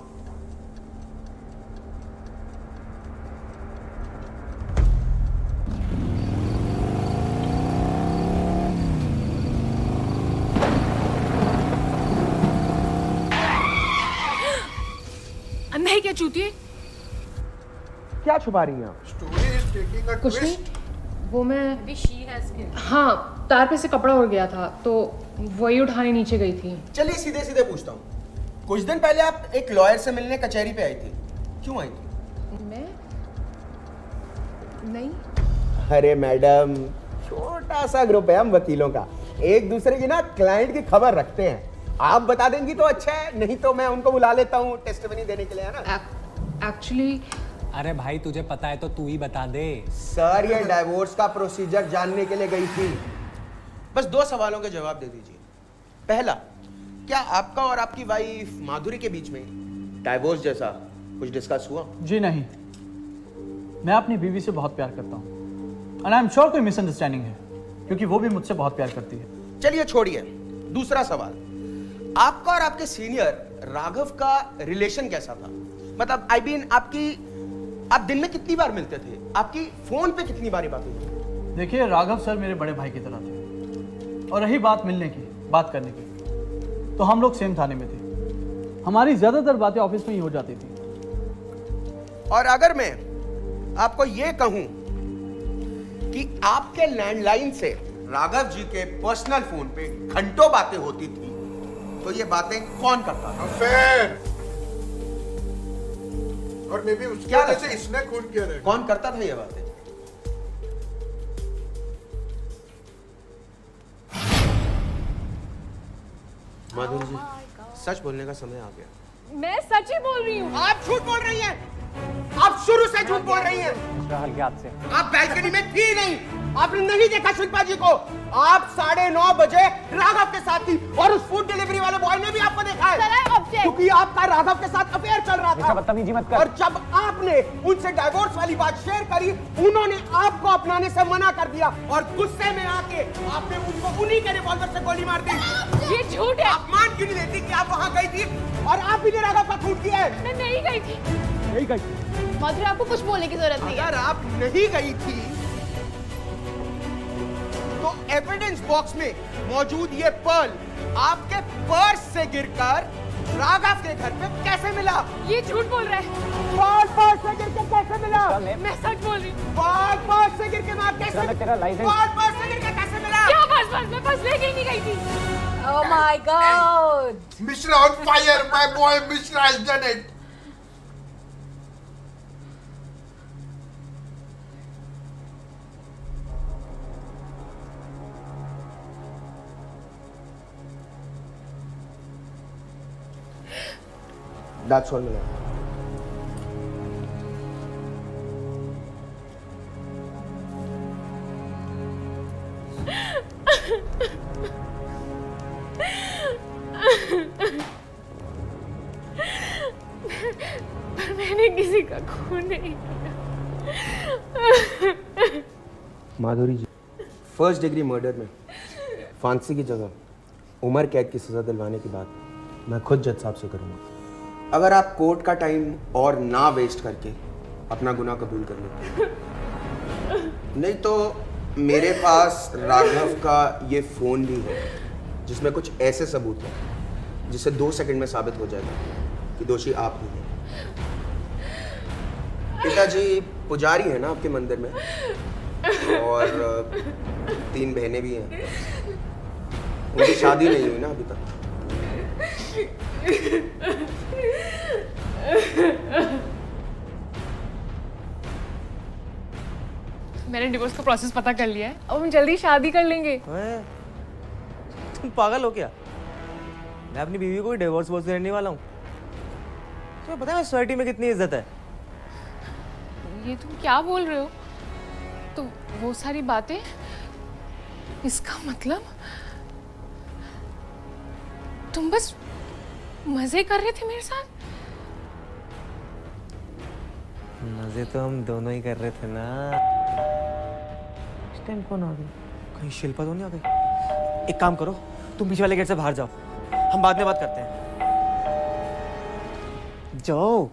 S13: अंधा ही क्या चूतिए?
S3: क्या छुपा रही हैं आप?
S1: स्टोरी इज टेकिंग अ
S13: कुछ नहीं,
S1: ट्विस्ट।
S13: वो मैं हाँ तार पे से कपड़ा उड़ गया था तो वही उठाने नीचे गई थी।
S3: चलिए सीधे सीधे पूछता हूँ, कुछ दिन पहले आप एक लॉयर से मिलने कचहरी पे आई थी, क्यों आई थी?
S13: मैं नहीं।
S3: अरे मैडम, छोटा सा ग्रुप है हम वकीलों का, एक दूसरे की ना क्लाइंट की खबर रखते हैं। आप बता देंगी तो अच्छा है, नहीं तो मैं उनको बुला लेता हूँ टेस्टिमनी देने के लिए, है ना?
S13: एक्चुअली
S8: अरे भाई तुझे पता है तो तू ही बता दे।
S3: सर ये डाइवोर्स का प्रोसीजर जानने के लिए गई थी। बस दो सवालों के जवाब दे दीजिए। पहला, क्या आपका और आपकी वाइफ माधुरी के बीच में डाइवोर्स जैसा कुछ डिस्कस हुआ?
S14: जी नहीं, मैं अपनी बीवी से बहुत प्यार करता हूँ और आई एम श्योर कोई मिसअंडरस्टैंडिंग है क्योंकि वो भी मुझसे बहुत प्यार करती है।
S3: चलिए छोड़िए, दूसरा सवाल, आपका और आपके सीनियर राघव का रिलेशन कैसा था? मतलब आई मीन आपकी आप दिन में कितनी बार मिलते थे? आपकी फोन पे कितनी बारी बात हुई?
S14: देखिए राघव सर मेरे बड़े भाई की तरह थे और रही बात मिलने की, बात करने की, तो हम लोग सेम थाने में थे, हमारी ज्यादातर बातें ऑफिस में ही हो जाती थी।
S3: और अगर मैं आपको यह कहूं कि आपके लैंडलाइन से राघव जी के पर्सनल फोन पे घंटों बातें होती थी, तो ये बातें कौन करता था?
S1: अफेयर। और मे भी उसकी वजह से इसने खून किया रहेगा।
S3: कौन करता था ये बातें? माधुरी जी, सच बोलने का समय आ गया।
S13: मैं सच ही बोल रही हूँ।
S3: आप झूठ बोल रही हैं। आप शुरू से झूठ बोल रही हैं।
S8: हल्के हाथ से।
S3: आप बैल्कनी में थी नहीं, आपने नहीं देखा शिल्पा जी को। आप साढ़े नौ बजे राघव के साथ थी और उस फूड डिलीवरी वाले बॉय ने भी आपको देखा है, क्योंकि आपका राघव के साथ अफेयर चल रहा था।
S8: बदतमीजी मत कर।
S3: और जब आपने उनसे डाइवोर्स वाली बात शेयर करी, उन्होंने आपको अपनाने से मना कर दिया और गुस्से में आके आपने उनको उन्हीं के रिवॉल्वर से गोली मार दी।
S13: ये झूठ है।
S3: आप मान क्यों नहीं लेती कि आप वहाँ गई थी और आप भी ने राघव का खून किया है?
S13: मैं नहीं गई थी।
S3: नहीं गई।
S7: माधुरी, आपको कुछ बोलने की जरूरत नहीं है।
S3: अगर आप नहीं गई थी तो एविडेंस बॉक्स में मौजूद ये पर्ल आपके पर्स से गिरकर राघव के घर पे कैसे मिला?
S13: ये झूठ बोल रहा है।
S3: पर्ल पर्स से गिर के कैसे मिला?
S13: मैं सच बोल रही हूँ।
S3: पर्ल पर्स से गिर के मैं कैसे?
S8: तेरा लाइसेंस।
S3: पर्ल पर्स से गिर के कैसे मिला?
S13: क्या बस बस मैं बस लेके ही नहीं गई थी।
S2: Oh my God!
S1: Mishra on fire, my boy Mishra has done it.
S3: That's all, Milan.
S13: पर मैंने किसी का खून नहीं किया।
S3: Madhuri ji, first degree murder में फांसी की जगह उम्र कैद की सजा दिलवाने की बात मैं खुद जज साहब से करूंगा। अगर आप कोर्ट का टाइम और ना वेस्ट करके अपना गुनाह कबूल कर लेते, नहीं तो मेरे पास राघव का ये फोन भी है जिसमें कुछ ऐसे सबूत हैं जिससे दो सेकंड में साबित हो जाएगा कि दोषी आप ही हैं। पिताजी पुजारी है ना आपके मंदिर में, और तीन बहनें भी हैं। उनकी शादी नहीं हुई ना अभी तक।
S13: मैंने डिवोर्स का प्रोसेस पता कर लिया है। अब हम जल्दी शादी कर लेंगे।
S5: तुम पागल हो क्या? मैं अपनी बीवी को डिवोर्स वोर्स देने वाला हूँ। तुम्हें पता है सोसाइटी में कितनी इज्जत है?
S13: ये तुम क्या बोल रहे हो? तो वो सारी बातें, इसका मतलब तुम बस मजे कर रहे थे मेरे साथ?
S5: मजे तो हम दोनों ही कर रहे थे ना। इस टाइम कौन आ गई? कहीं शिल्पा तो नहीं आ गई? एक काम करो, तुम पीछे वाले गेट से बाहर जाओ, हम बाद में बात करते हैं। जाओ।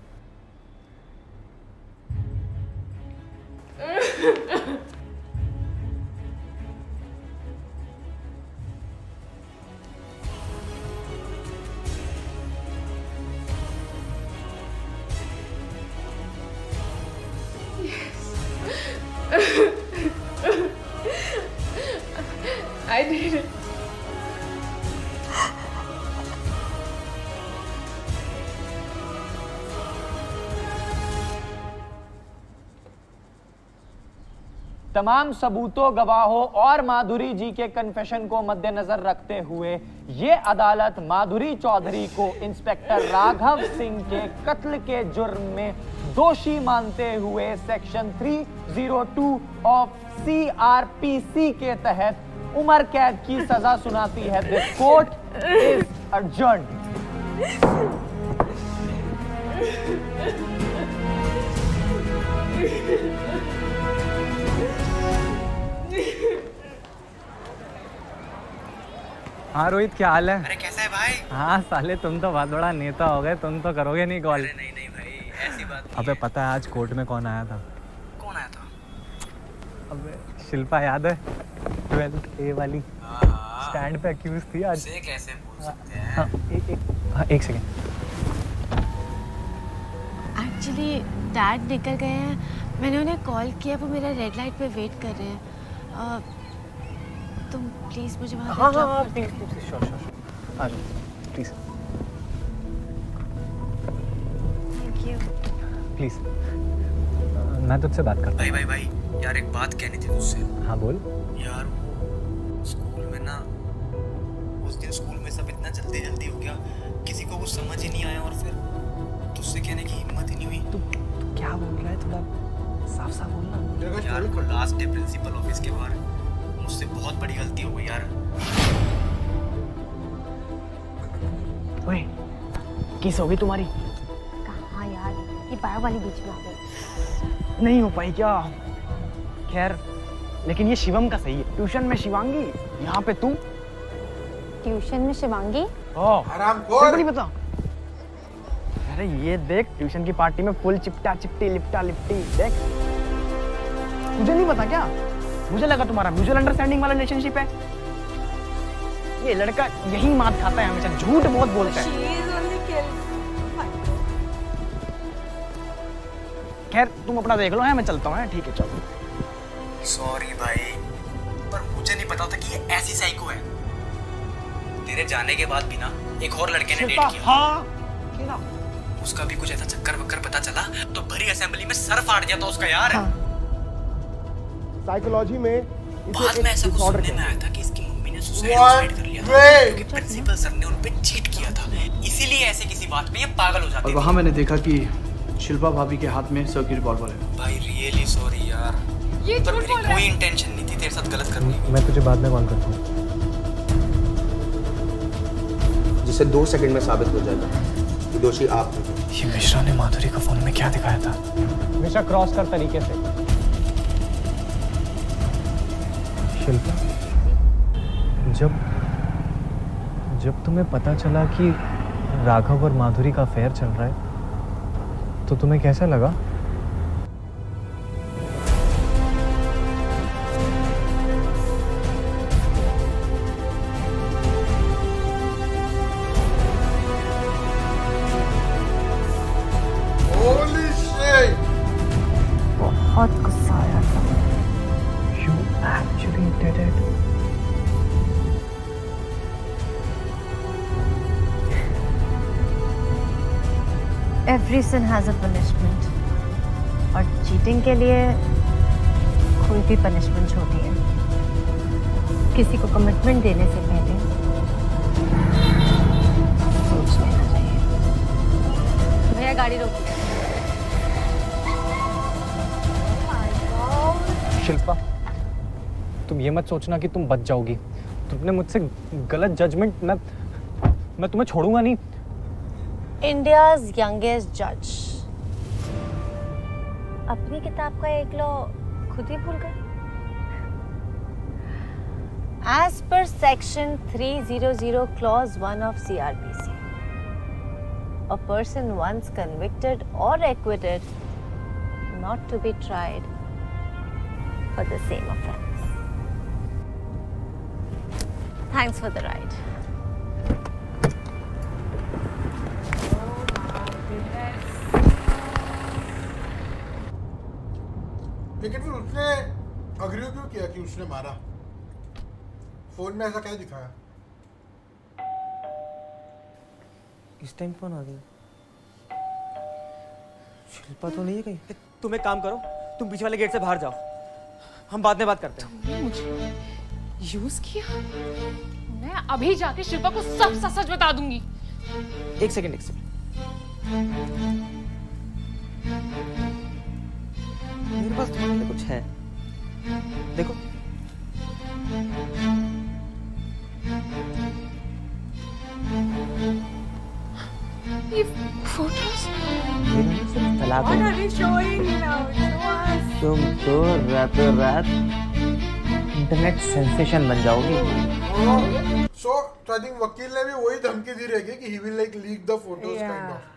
S13: I did it.
S6: तमाम सबूतों, गवाहों और माधुरी जी के कन्फेशन को मद्देनजर रखते हुए ये अदालत माधुरी चौधरी को इंस्पेक्टर राघव सिंह के कत्ल के जुर्म में दोषी मानते हुए सेक्शन तीन सौ दो of C R P C के तहत उम्र कैद की सजा सुनाती है। This court is adjourned.
S8: हाँ रोहित, क्या हाल है?
S5: अरे कैसा है भाई?
S8: हाँ साले, तुम तो बहुत बड़ा नेता हो गए, तुम तो करोगे नहीं कॉल।
S5: अरे नहीं नहीं भाई, ऐसी बात नहीं।
S8: अबे पता है आज कोर्ट में कौन आया था?
S5: कौन आया था?
S8: अबे शिल्पा याद है? ट्वेल्थ ए वाली स्टैंड पे अक्यूज थी आज।
S5: से कैसे पूछ सकते हैं?
S8: हाँ एक एक हाँ एक सेकेंड।
S16: एक्चुअली डैड निकल गए हैं, मैंने उन्हें कॉल किया, वो मेरा रेड लाइट पे वेट कर रहे हैं। uh, तुम प्लीज मुझे वहाँ
S8: हाँ हाँ हाँ प्लीज प्लीज श्योर श्योर आ जाओ प्लीज
S16: थैंक यू।
S8: प्लीज मैं तुझसे बात करता
S5: भाई भाई भाई यार, एक बात कहनी थी तुझसे।
S8: हाँ बोल।
S5: यार वो स्कूल में ना, उस दिन स्कूल में सब इतना जल्दी जल्दी हो गया, किसी को कुछ समझ ही नहीं आया और फिर तुझसे कहने की हिम्मत ही नहीं हुई।
S8: तू क्या बोल रहा है? थोड़ा साफ साफ बोलना
S5: यार। लास्ट डे प्रिंसिपल ऑफिस के बाहर मुझसे बहुत बड़ी गलती हो गई यार।
S8: ओए, किस होगी तुम्हारी?
S16: कहाँ यार, ये पाया वाली बीच में आ गई।
S8: नहीं हो पाई क्या? खैर, लेकिन ये शिवम का सही है। ट्यूशन में शिवांगी, यहाँ पे तू।
S16: ट्यूशन में शिवांगी?
S1: हरामखोर।
S8: नहीं पता। अरे ये देख, ट्यूशन की पार्टी में फुल चिपटा चिपटी लिपटा लिपटी देख। मुझे नहीं पता क्या? मुझे लगा तुम्हारा म्यूचुअल अंडरस्टैंडिंग वाला रिलेशनशिप है। ये लड़का यही मात खाता है हमेशा, झूठ बहुत बोलता है। खैर तुम अपना देख लो, है मैं चलता हूँ। ठीक है चलो।
S5: सॉरी भाई, पर मुझे नहीं पता था कि ये ऐसी साइको है। तेरे जाने के बाद भी ना एक और लड़के ने डेट किया।
S8: हाँ,
S5: उसका भी कुछ ऐसा चक्कर वक्कर पता चला तो भरी असेंबली में सर फाड़ दिया था उसका यार।
S3: साइकोलॉजी में
S5: बाद में ऐसा कुछ सुनने में आया था कि इसकी मम्मी ने सुसाइड कर लिया था क्योंकि प्रिंसिपल सर ने उन पे चीट किया था, इसीलिए ऐसे किसी बात पे ये पागल हो जाते
S14: और वहाँ मैंने देखा कि शिल्पा भाभी के हाथ में सर की रिवॉल्वर है।
S5: भाई रियली सॉरी यार,
S13: ये
S5: पर मेरी कोई इंटेंशन नहीं थी तेरे साथ गलत करने की।
S8: मैं तुझे बाद में कॉल करता हूँ।
S3: जिसे दो सेकंड में साबित हो जाएगा कि दोषी आप हैं।
S8: ये मिश्रा ने माधुरी को फोन में क्या दिखाया था? मिश्रा क्रॉस कर तरीके से। शिल्पा, जब जब तुम्हें पता चला कि राघव और माधुरी का अफेयर चल रहा है तो तुम्हें कैसा लगा?
S16: बहुत गुस्सा आया था।
S8: You actually did it.
S16: Every sin has a punishment. और चीटिंग के लिए कोई भी पनिशमेंट छोटी है। किसी को कमिटमेंट देने से पहले सोच लेना चाहिए। भैया गाड़ी रोकिए।
S8: शिल्पा, तुम ये मत सोचना कि तुम बच जाओगी। तुमने मुझसे गलत जजमेंट, मैं मैं तुम्हें छोड़ूंगा नहीं।
S16: इंडियाज यंगेस्ट जज अपनी किताब का एक लॉ खुद ही भूल गए। As per section three hundred clause one of C R P C, a person once convicted or acquitted not to be tried for the same offense. Thanks for the ride.
S1: लेकिन फिर उसने agree क्यों किया कि उसने मारा? Phone में ऐसा क्या दिखाया?
S5: इस टाइम कौन आ गया? शिल्पा तो नहीं है कहीं। तुम एक काम करो, तुम पीछे वाले गेट से बाहर जाओ, हम बाद में बात करते हैं।
S13: तुमने मुझे यूज किया? मैं अभी जाके शिल्पा को सब सच सच बता दूंगी।
S5: एक सेकंड एक सेकंड मेरे पास तुम्हारे लिए कुछ है, देखो।
S13: ये फोटोज
S5: तलाक
S2: What are you showing now? Show us.
S5: तुम तो रातों रात इंटरनेट सेंसेशन बन जाओगी।
S1: So, so I think वकील ने भी वही धमकी दी रहेगी कि he will like leak the photos
S2: Yeah.
S1: kind of.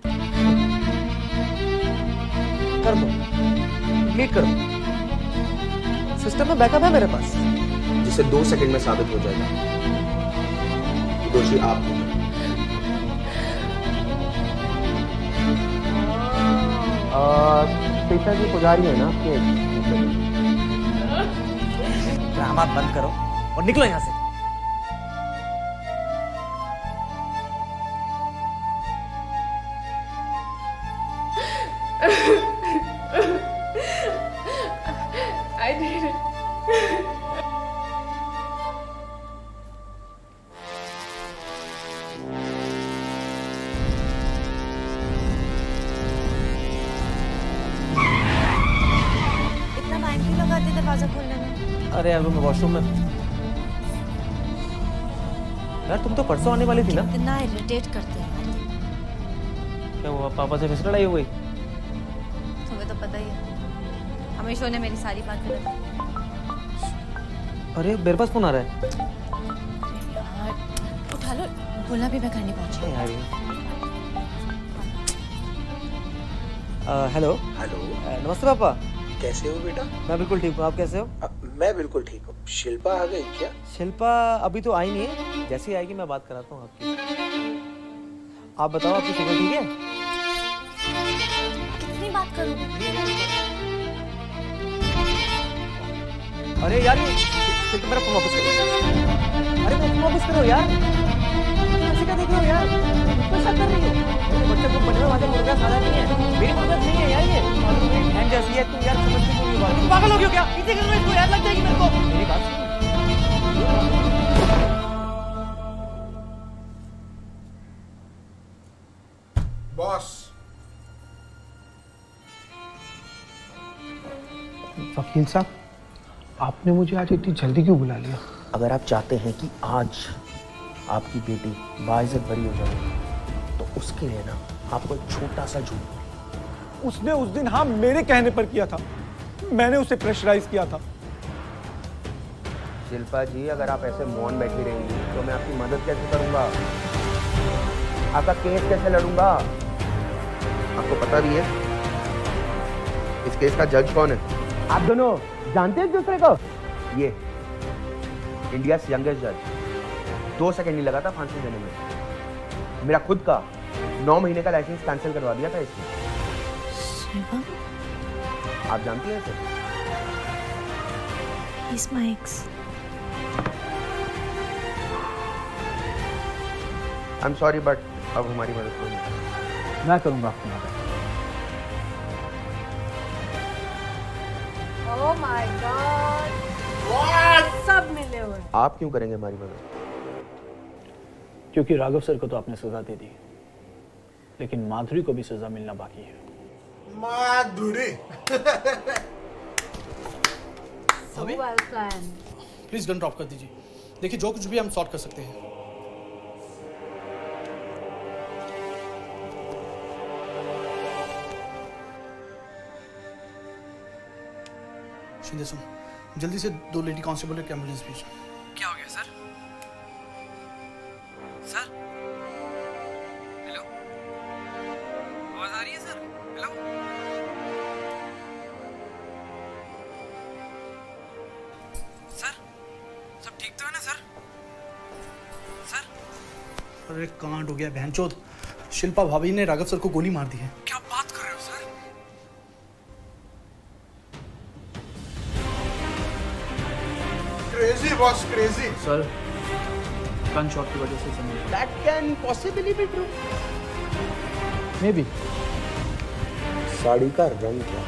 S5: कर दो, डिलीट कर दो, सिस्टम में बैकअप है मेरे पास।
S3: जिसे दो सेकंड में साबित हो जाएगा कि दोषी आप हैं। पिताजी पुजारी है ना आपके?
S5: ड्रामा बंद करो और निकलो यहाँ से।
S13: I did it.
S16: दरवाजा खोलने में?
S5: अरे यार वो मैं वॉशरूम में। यार तुम तो परसों आने वाली थी ना?
S16: इतना इरिटेट करते हैं।
S5: क्या हुआ, पापा से फिर लड़ाई हो गई?
S16: तुम्हें तो पता ही है, हमेशा ने मेरी सारी बात कर दी।
S5: अरे मेरे पास फोन आ रहा है।
S16: यार उठा लो, बोला भी मैं घर नहीं पहुंची।
S5: यार हेलो
S19: हेलो
S5: नमस्ते पापा।
S19: कैसे हो बेटा?
S5: मैं बिल्कुल ठीक हूँ, आप कैसे हो?
S19: आ, मैं बिल्कुल ठीक हूँ। शिल्पा आ गई क्या?
S5: शिल्पा अभी तो आई नहीं है, जैसे ही आएगी मैं बात कराता हूँ आपकी। आप बताओ आपकी फिक्र ठीक है?
S16: कितनी बात करोगे?
S5: अरे यार ये मेरा फोन वापस करो। अरे फोन वापस करो यार, ऐसे क्या देख रहे हो यार? कोई शक कर रही हो? बच्चा तुम बने हुए मुर्गा सारा नहीं है, मेरी मुर्गा नहीं है यार, ये मेरी बहन जैसी है। तुम यार समझती क्यों नहीं बात? तुम पागल हो गए हो क्या? इसी घर में इसको याद लग जाएगी मेरे को। मेरी बात सुनो।
S1: बॉस
S20: वकील साहब, आपने मुझे आज इतनी जल्दी क्यों बुला लिया?
S3: अगर आप चाहते हैं कि आज आपकी बेटी बाइज्जत बरी हो जाए तो उसके लिए ना आपको एक छोटा सा झूठ।
S20: उसने उस दिन हाँ मेरे कहने पर किया था, मैंने उसे प्रेशराइज किया था।
S3: शिल्पा जी, अगर आप ऐसे मौन बैठी रहेंगी तो मैं आपकी मदद कैसे करूंगा? आपका केस कैसे लड़ूंगा? आपको पता भी है इस केस का जज कौन है?
S4: आप दोनों जानते हैं एक दूसरे को?
S3: ये इंडिया यंगेस्ट जज। दो सेकंड नहीं लगा था फांसी देने में। मेरा खुद का नौ महीने का लाइसेंस कैंसिल करवा दिया था इसने। आप जानती हैं इसे?
S16: He's my ex.
S3: I'm sorry but अब हमारी मदद करो।
S9: मैं करूंगा आपकी मदद।
S2: Oh my God! What? सब मिले हुए।
S3: आप क्यों करेंगे हमारी मदद?
S14: क्योंकि राघव सर को तो आपने सजा दे दी, लेकिन माधुरी को भी सजा मिलना बाकी है।
S1: Madhuri
S2: So well planned.
S14: Please gun drop कर दीजिए। देखिए जो कुछ भी हम सॉर्ट कर सकते हैं। शिंदे सुन, जल्दी से दो लेडी कांस्टेबल एक एम्बुलेंस भेजो।
S5: क्या हो गया सर? सर हेलो, आवाज आ रही है सर? हेलो सर, सब ठीक तो है ना सर? सर
S14: अरे कांड हो गया बहनचोद। शिल्पा भाभी ने राघव सर को गोली मार दी है।
S5: क्या बात कर रहे हो sir?
S1: Crazy boss, crazy.
S14: Sir gun shot की वजह से समझ।
S3: That can possibly be true.
S9: Maybe.
S19: Sari का रंग क्या?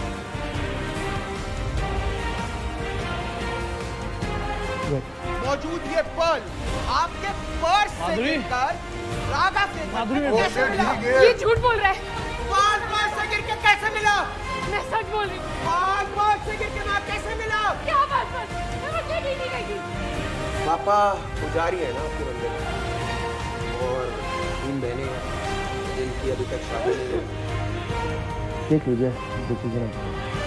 S3: मौजूद ये पल आपके पर्स से गिरकर राघव से कैसे मिला?
S2: ये झूठ बोल रहा है।
S3: बाल बाल से गिर के कैसे मिला?
S2: मैं सच बोल रही हूँ।
S3: बाल बाल से गिर के नाक कैसे मिला?
S2: क्या बात बात? मैं मुझे भी नहीं लगी।
S3: पापा पुजारी है ना आपके मंदिर में, और तीन बहनें हैं जिनकी अभी तक शादी नहीं हुई।
S4: देख लीजिए, देखिए जरा।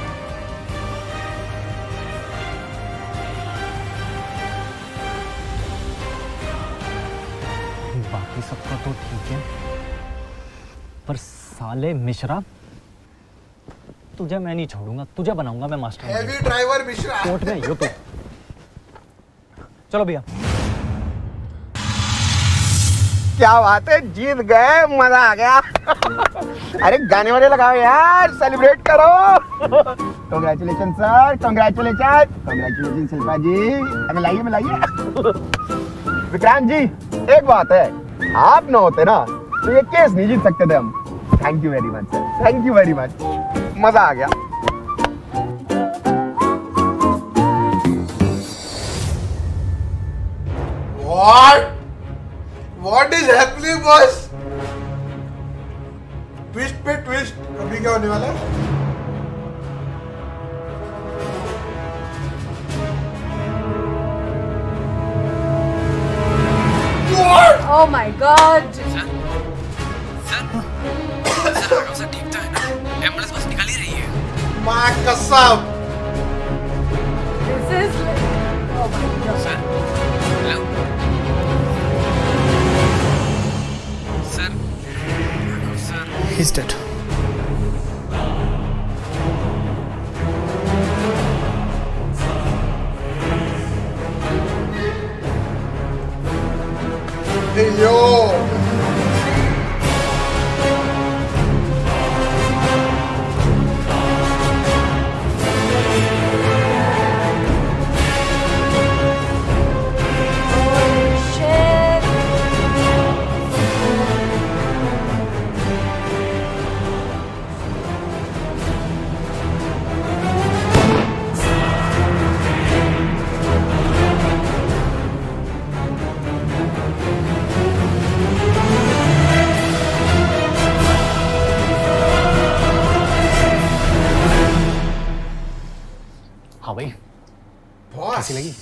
S9: बाकी सबका तो ठीक है, पर साले मिश्रा, तुझे मैं नहीं छोड़ूंगा, तुझे बनाऊंगा मैं master.
S1: Heavy driver Mishra.
S9: Court में यो तो। चलो भैया।
S4: क्या बात है, जीत गए, मजा आ गया। अरे गाने वाले लगाओ यार, सेलिब्रेट करो। Congratulation sir, congratulation, congratulation Shilpa ji. मिलाइए मिलाइए। विक्रांत जी, एक बात है, आप ना होते ना तो ये केस नहीं जीत सकते थे हम। Thank you very much sir, thank you very much, मजा आ गया।
S1: What? What is happening, boss? Twist पे ट्विस्ट। अभी क्या होने वाला है?
S2: God.
S9: सर ठीक तो है ना? एम्बुलेंस बस निकल ही रही है।
S1: माँ कसम।
S2: This is like, oh my God.
S9: Sir, hello. Sir, sir.
S20: He's dead.
S1: Hey yo.
S9: हाँ भाई,
S1: बॉस
S9: कैसी लगी?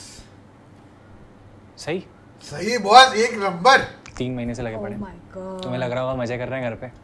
S9: सही?
S1: सही बॉस, एक नंबर।
S9: तीन महीने से लगे पड़े।
S2: God.
S9: तुम्हें लग रहा होगा मजे कर रहे हैं घर पे।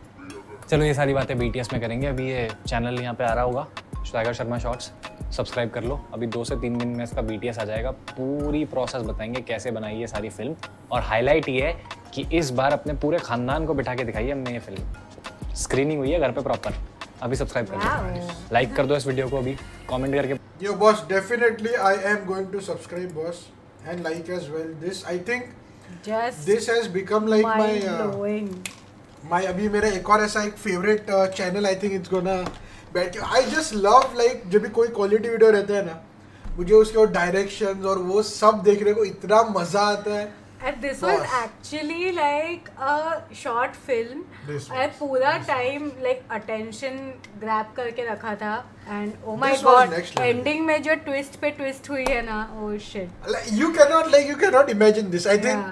S9: चलो ये सारी बातें बीटीएस में करेंगे। अभी ये चैनल यहाँ पे आ रहा होगा, स्वैगर शर्मा शॉर्ट्स, सब्सक्राइब कर लो। अभी दो से तीन दिन में इसका बीटीएस आ जाएगा। पूरी प्रोसेस बताएंगे कैसे बनाई ये सारी फिल्म, और हाईलाइट ये है कि इस बार अपने पूरे खानदान को बिठा के दिखाई है हमने ये फिल्म। स्क्रीनिंग हुई है घर पे प्रॉपर। अभी सब्सक्राइब कर दो, लाइक कर दो इस वीडियो को, अभी कमेंट करके।
S1: Yo boss, definitely I am going to subscribe boss and like as well. This I think
S2: Just
S1: this has become like my uh,
S2: mind-blowing.
S1: my अभी मेरा एक और ऐसा एक favorite uh, channel I think it's gonna बैठ के I just love like जब भी कोई quality video रहता है ना, मुझे उसके और directions और वो सब देखने को इतना मजा आता है।
S2: And this was actually like a short film.
S1: This
S2: I पूरा time like attention grab करके रखा था, and oh my
S1: This was
S2: God,
S1: next level.
S2: ending में जो twist पे twist हुई है ना, oh shit.
S1: Like, you cannot like you cannot imagine this. I think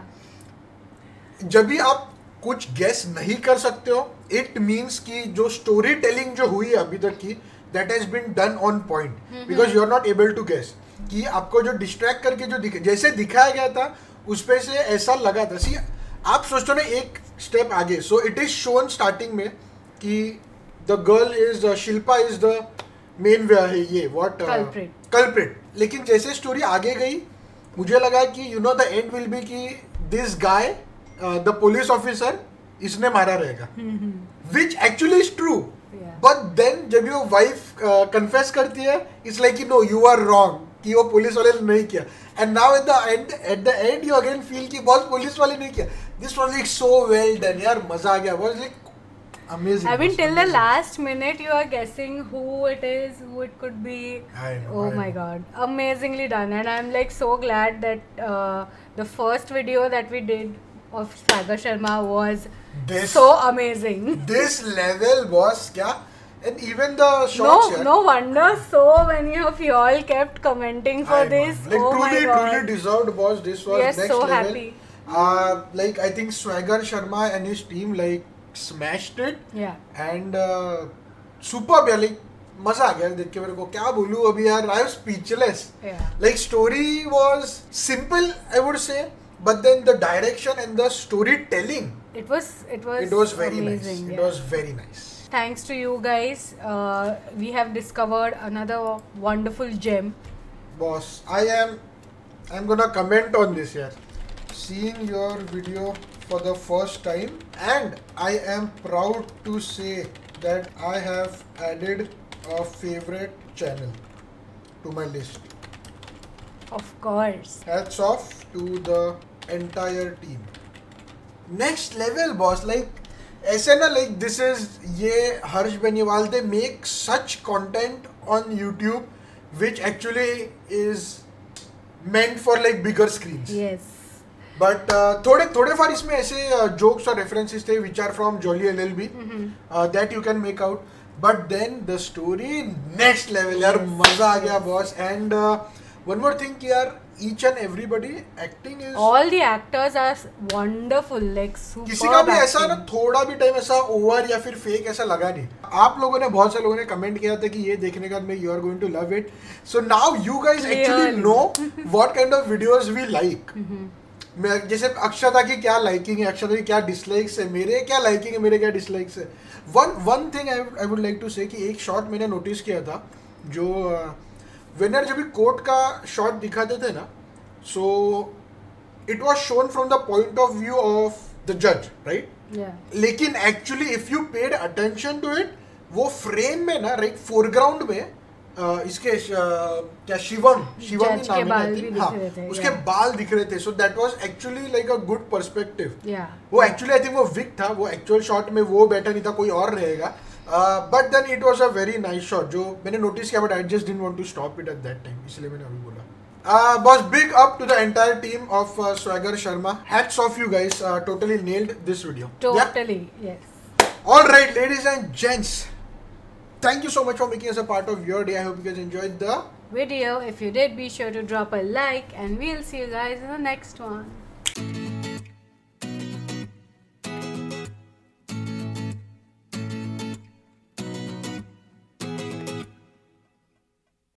S2: Yeah.
S1: जब भी आप कुछ गेस नहीं कर सकते हो, it means कि जो स्टोरी टेलिंग जो हुई है अभी तक की, that has been done on point, because you are not able to guess कि आपको जो डिस्ट्रैक्ट करके जो दिखे, जैसे दिखाया गया था उस पे से ऐसा लगा था। सी आप सोचते हो ना एक स्टेप आगे, so it is shown starting में कि the girl is Shilpa is the main ये व्हाट
S2: Culprit.
S1: कल्प्रिट, लेकिन जैसे स्टोरी आगे गई मुझे लगा कि you know the end will be कि this guy the police officer इसने मारा रहेगा, which actually is true, but then जब वो वाइफ कन्फेस करती है it's like no you are wrong कि वो पुलिस वाले ने नहीं किया, and now at the end at the end you again feel कि बॉस पुलिस वाले नहीं किया। This was like so well done यार, मजा आ गया, was like amazing.
S2: I mean,
S1: boss,
S2: till the
S1: amazing.
S2: last minute, you are guessing who it is, who it could be.
S1: I know,
S2: Oh
S1: I
S2: my
S1: know.
S2: God, amazingly done, and I'm like so glad that uh, the first video that we did of Swagger Sharma was
S1: This-
S2: so amazing.
S1: This level boss क्या, and even the
S2: No,
S1: shots यार,
S2: no wonder so many of you all kept commenting for
S1: I know.
S2: this.
S1: Like
S2: oh my
S1: truly,
S2: God.
S1: truly deserved, boss. This was
S2: We are
S1: next
S2: so
S1: level.
S2: happy.
S1: Uh, like I think Swagger Sharma and his team like smashed it.
S2: Yeah.
S1: And uh, superb यार, like मजा आ गया देख के मेरे को, क्या बोलूँ अभी यार, I am speechless.
S2: Yeah.
S1: Like story was simple, I would say, but then the direction and the storytelling,
S2: It was it was
S1: it was very
S2: amazing.
S1: nice. It
S2: yeah.
S1: was very nice.
S2: Thanks to you guys, uh, we have discovered another wonderful gem.
S1: Boss, I am I'm gonna comment on this here. Seeing your video for the first time, and I am proud to say that I have added a favorite channel to my list.
S2: Of course.
S1: Hats off to the entire team. Next level, boss. Like ऐसे ना, like this is ये Harsh Beniwal, they make such content on YouTube which actually is meant for like bigger screens.
S2: Yes.
S1: But uh, थोड़े थोड़े फार इसमें ऐसे jokes और references थे which are from Jolly L L B, uh, that you can make out. But then the story next level यार, मजा आ गया boss. And uh, one more thing कि यार, each and everybody acting is,
S2: All the actors are wonderful, like super.
S1: किसी का भी ऐसा ना थोड़ा भी टाइम ऐसा ओवर या फिर फेक ऐसा लगा नहीं। आप लोगों ने, बहुत से लोगों ने कमेंट किया था कि ये देखने के बाद में you are going to love it, so now you guys actually know what kind of videos we like. मैं जैसे अक्षता की क्या लाइकिंग है, अक्षता की क्या डिसलाइक्स है, मेरे क्या लाइकिंग है, मेरे क्या डिसलाइक्स है. One one thing I would like to say कि एक शॉट मैंने नोटिस किया था जो विनर जब भी कोर्ट का शॉट दिखाते थे ना, so it was shown from the point of view of the जज, राइट. लेकिन actually if you paid attention to it, वो फ्रेम में ना राइट फोरग्राउंड में Uh, इसके uh, क्या शिवम शिवम ही नाम है, हाँ, उसके बाल दिख रहे थे. So that was actually like a good perspective. वो एक्चुअली आई थिंक वो विक था, वो एक्चुअल शॉट में वो बैठा नहीं था, कोई और रहेगा. But then it was a very nice shot जो मैंने नोटिस किया, but I just didn't want to stop it at that time, इसलिए मैंने अभी बोला. Boss big up to the entire team of swagger Sharma. Hats off you guys, totally nailed this video.
S2: Totally, yes.
S1: All right, ladies and gents. Thank you so much for making us a part of your day. I hope you guys enjoyed the
S2: video. If you did, be sure to drop a like and we'll see you guys in the next one.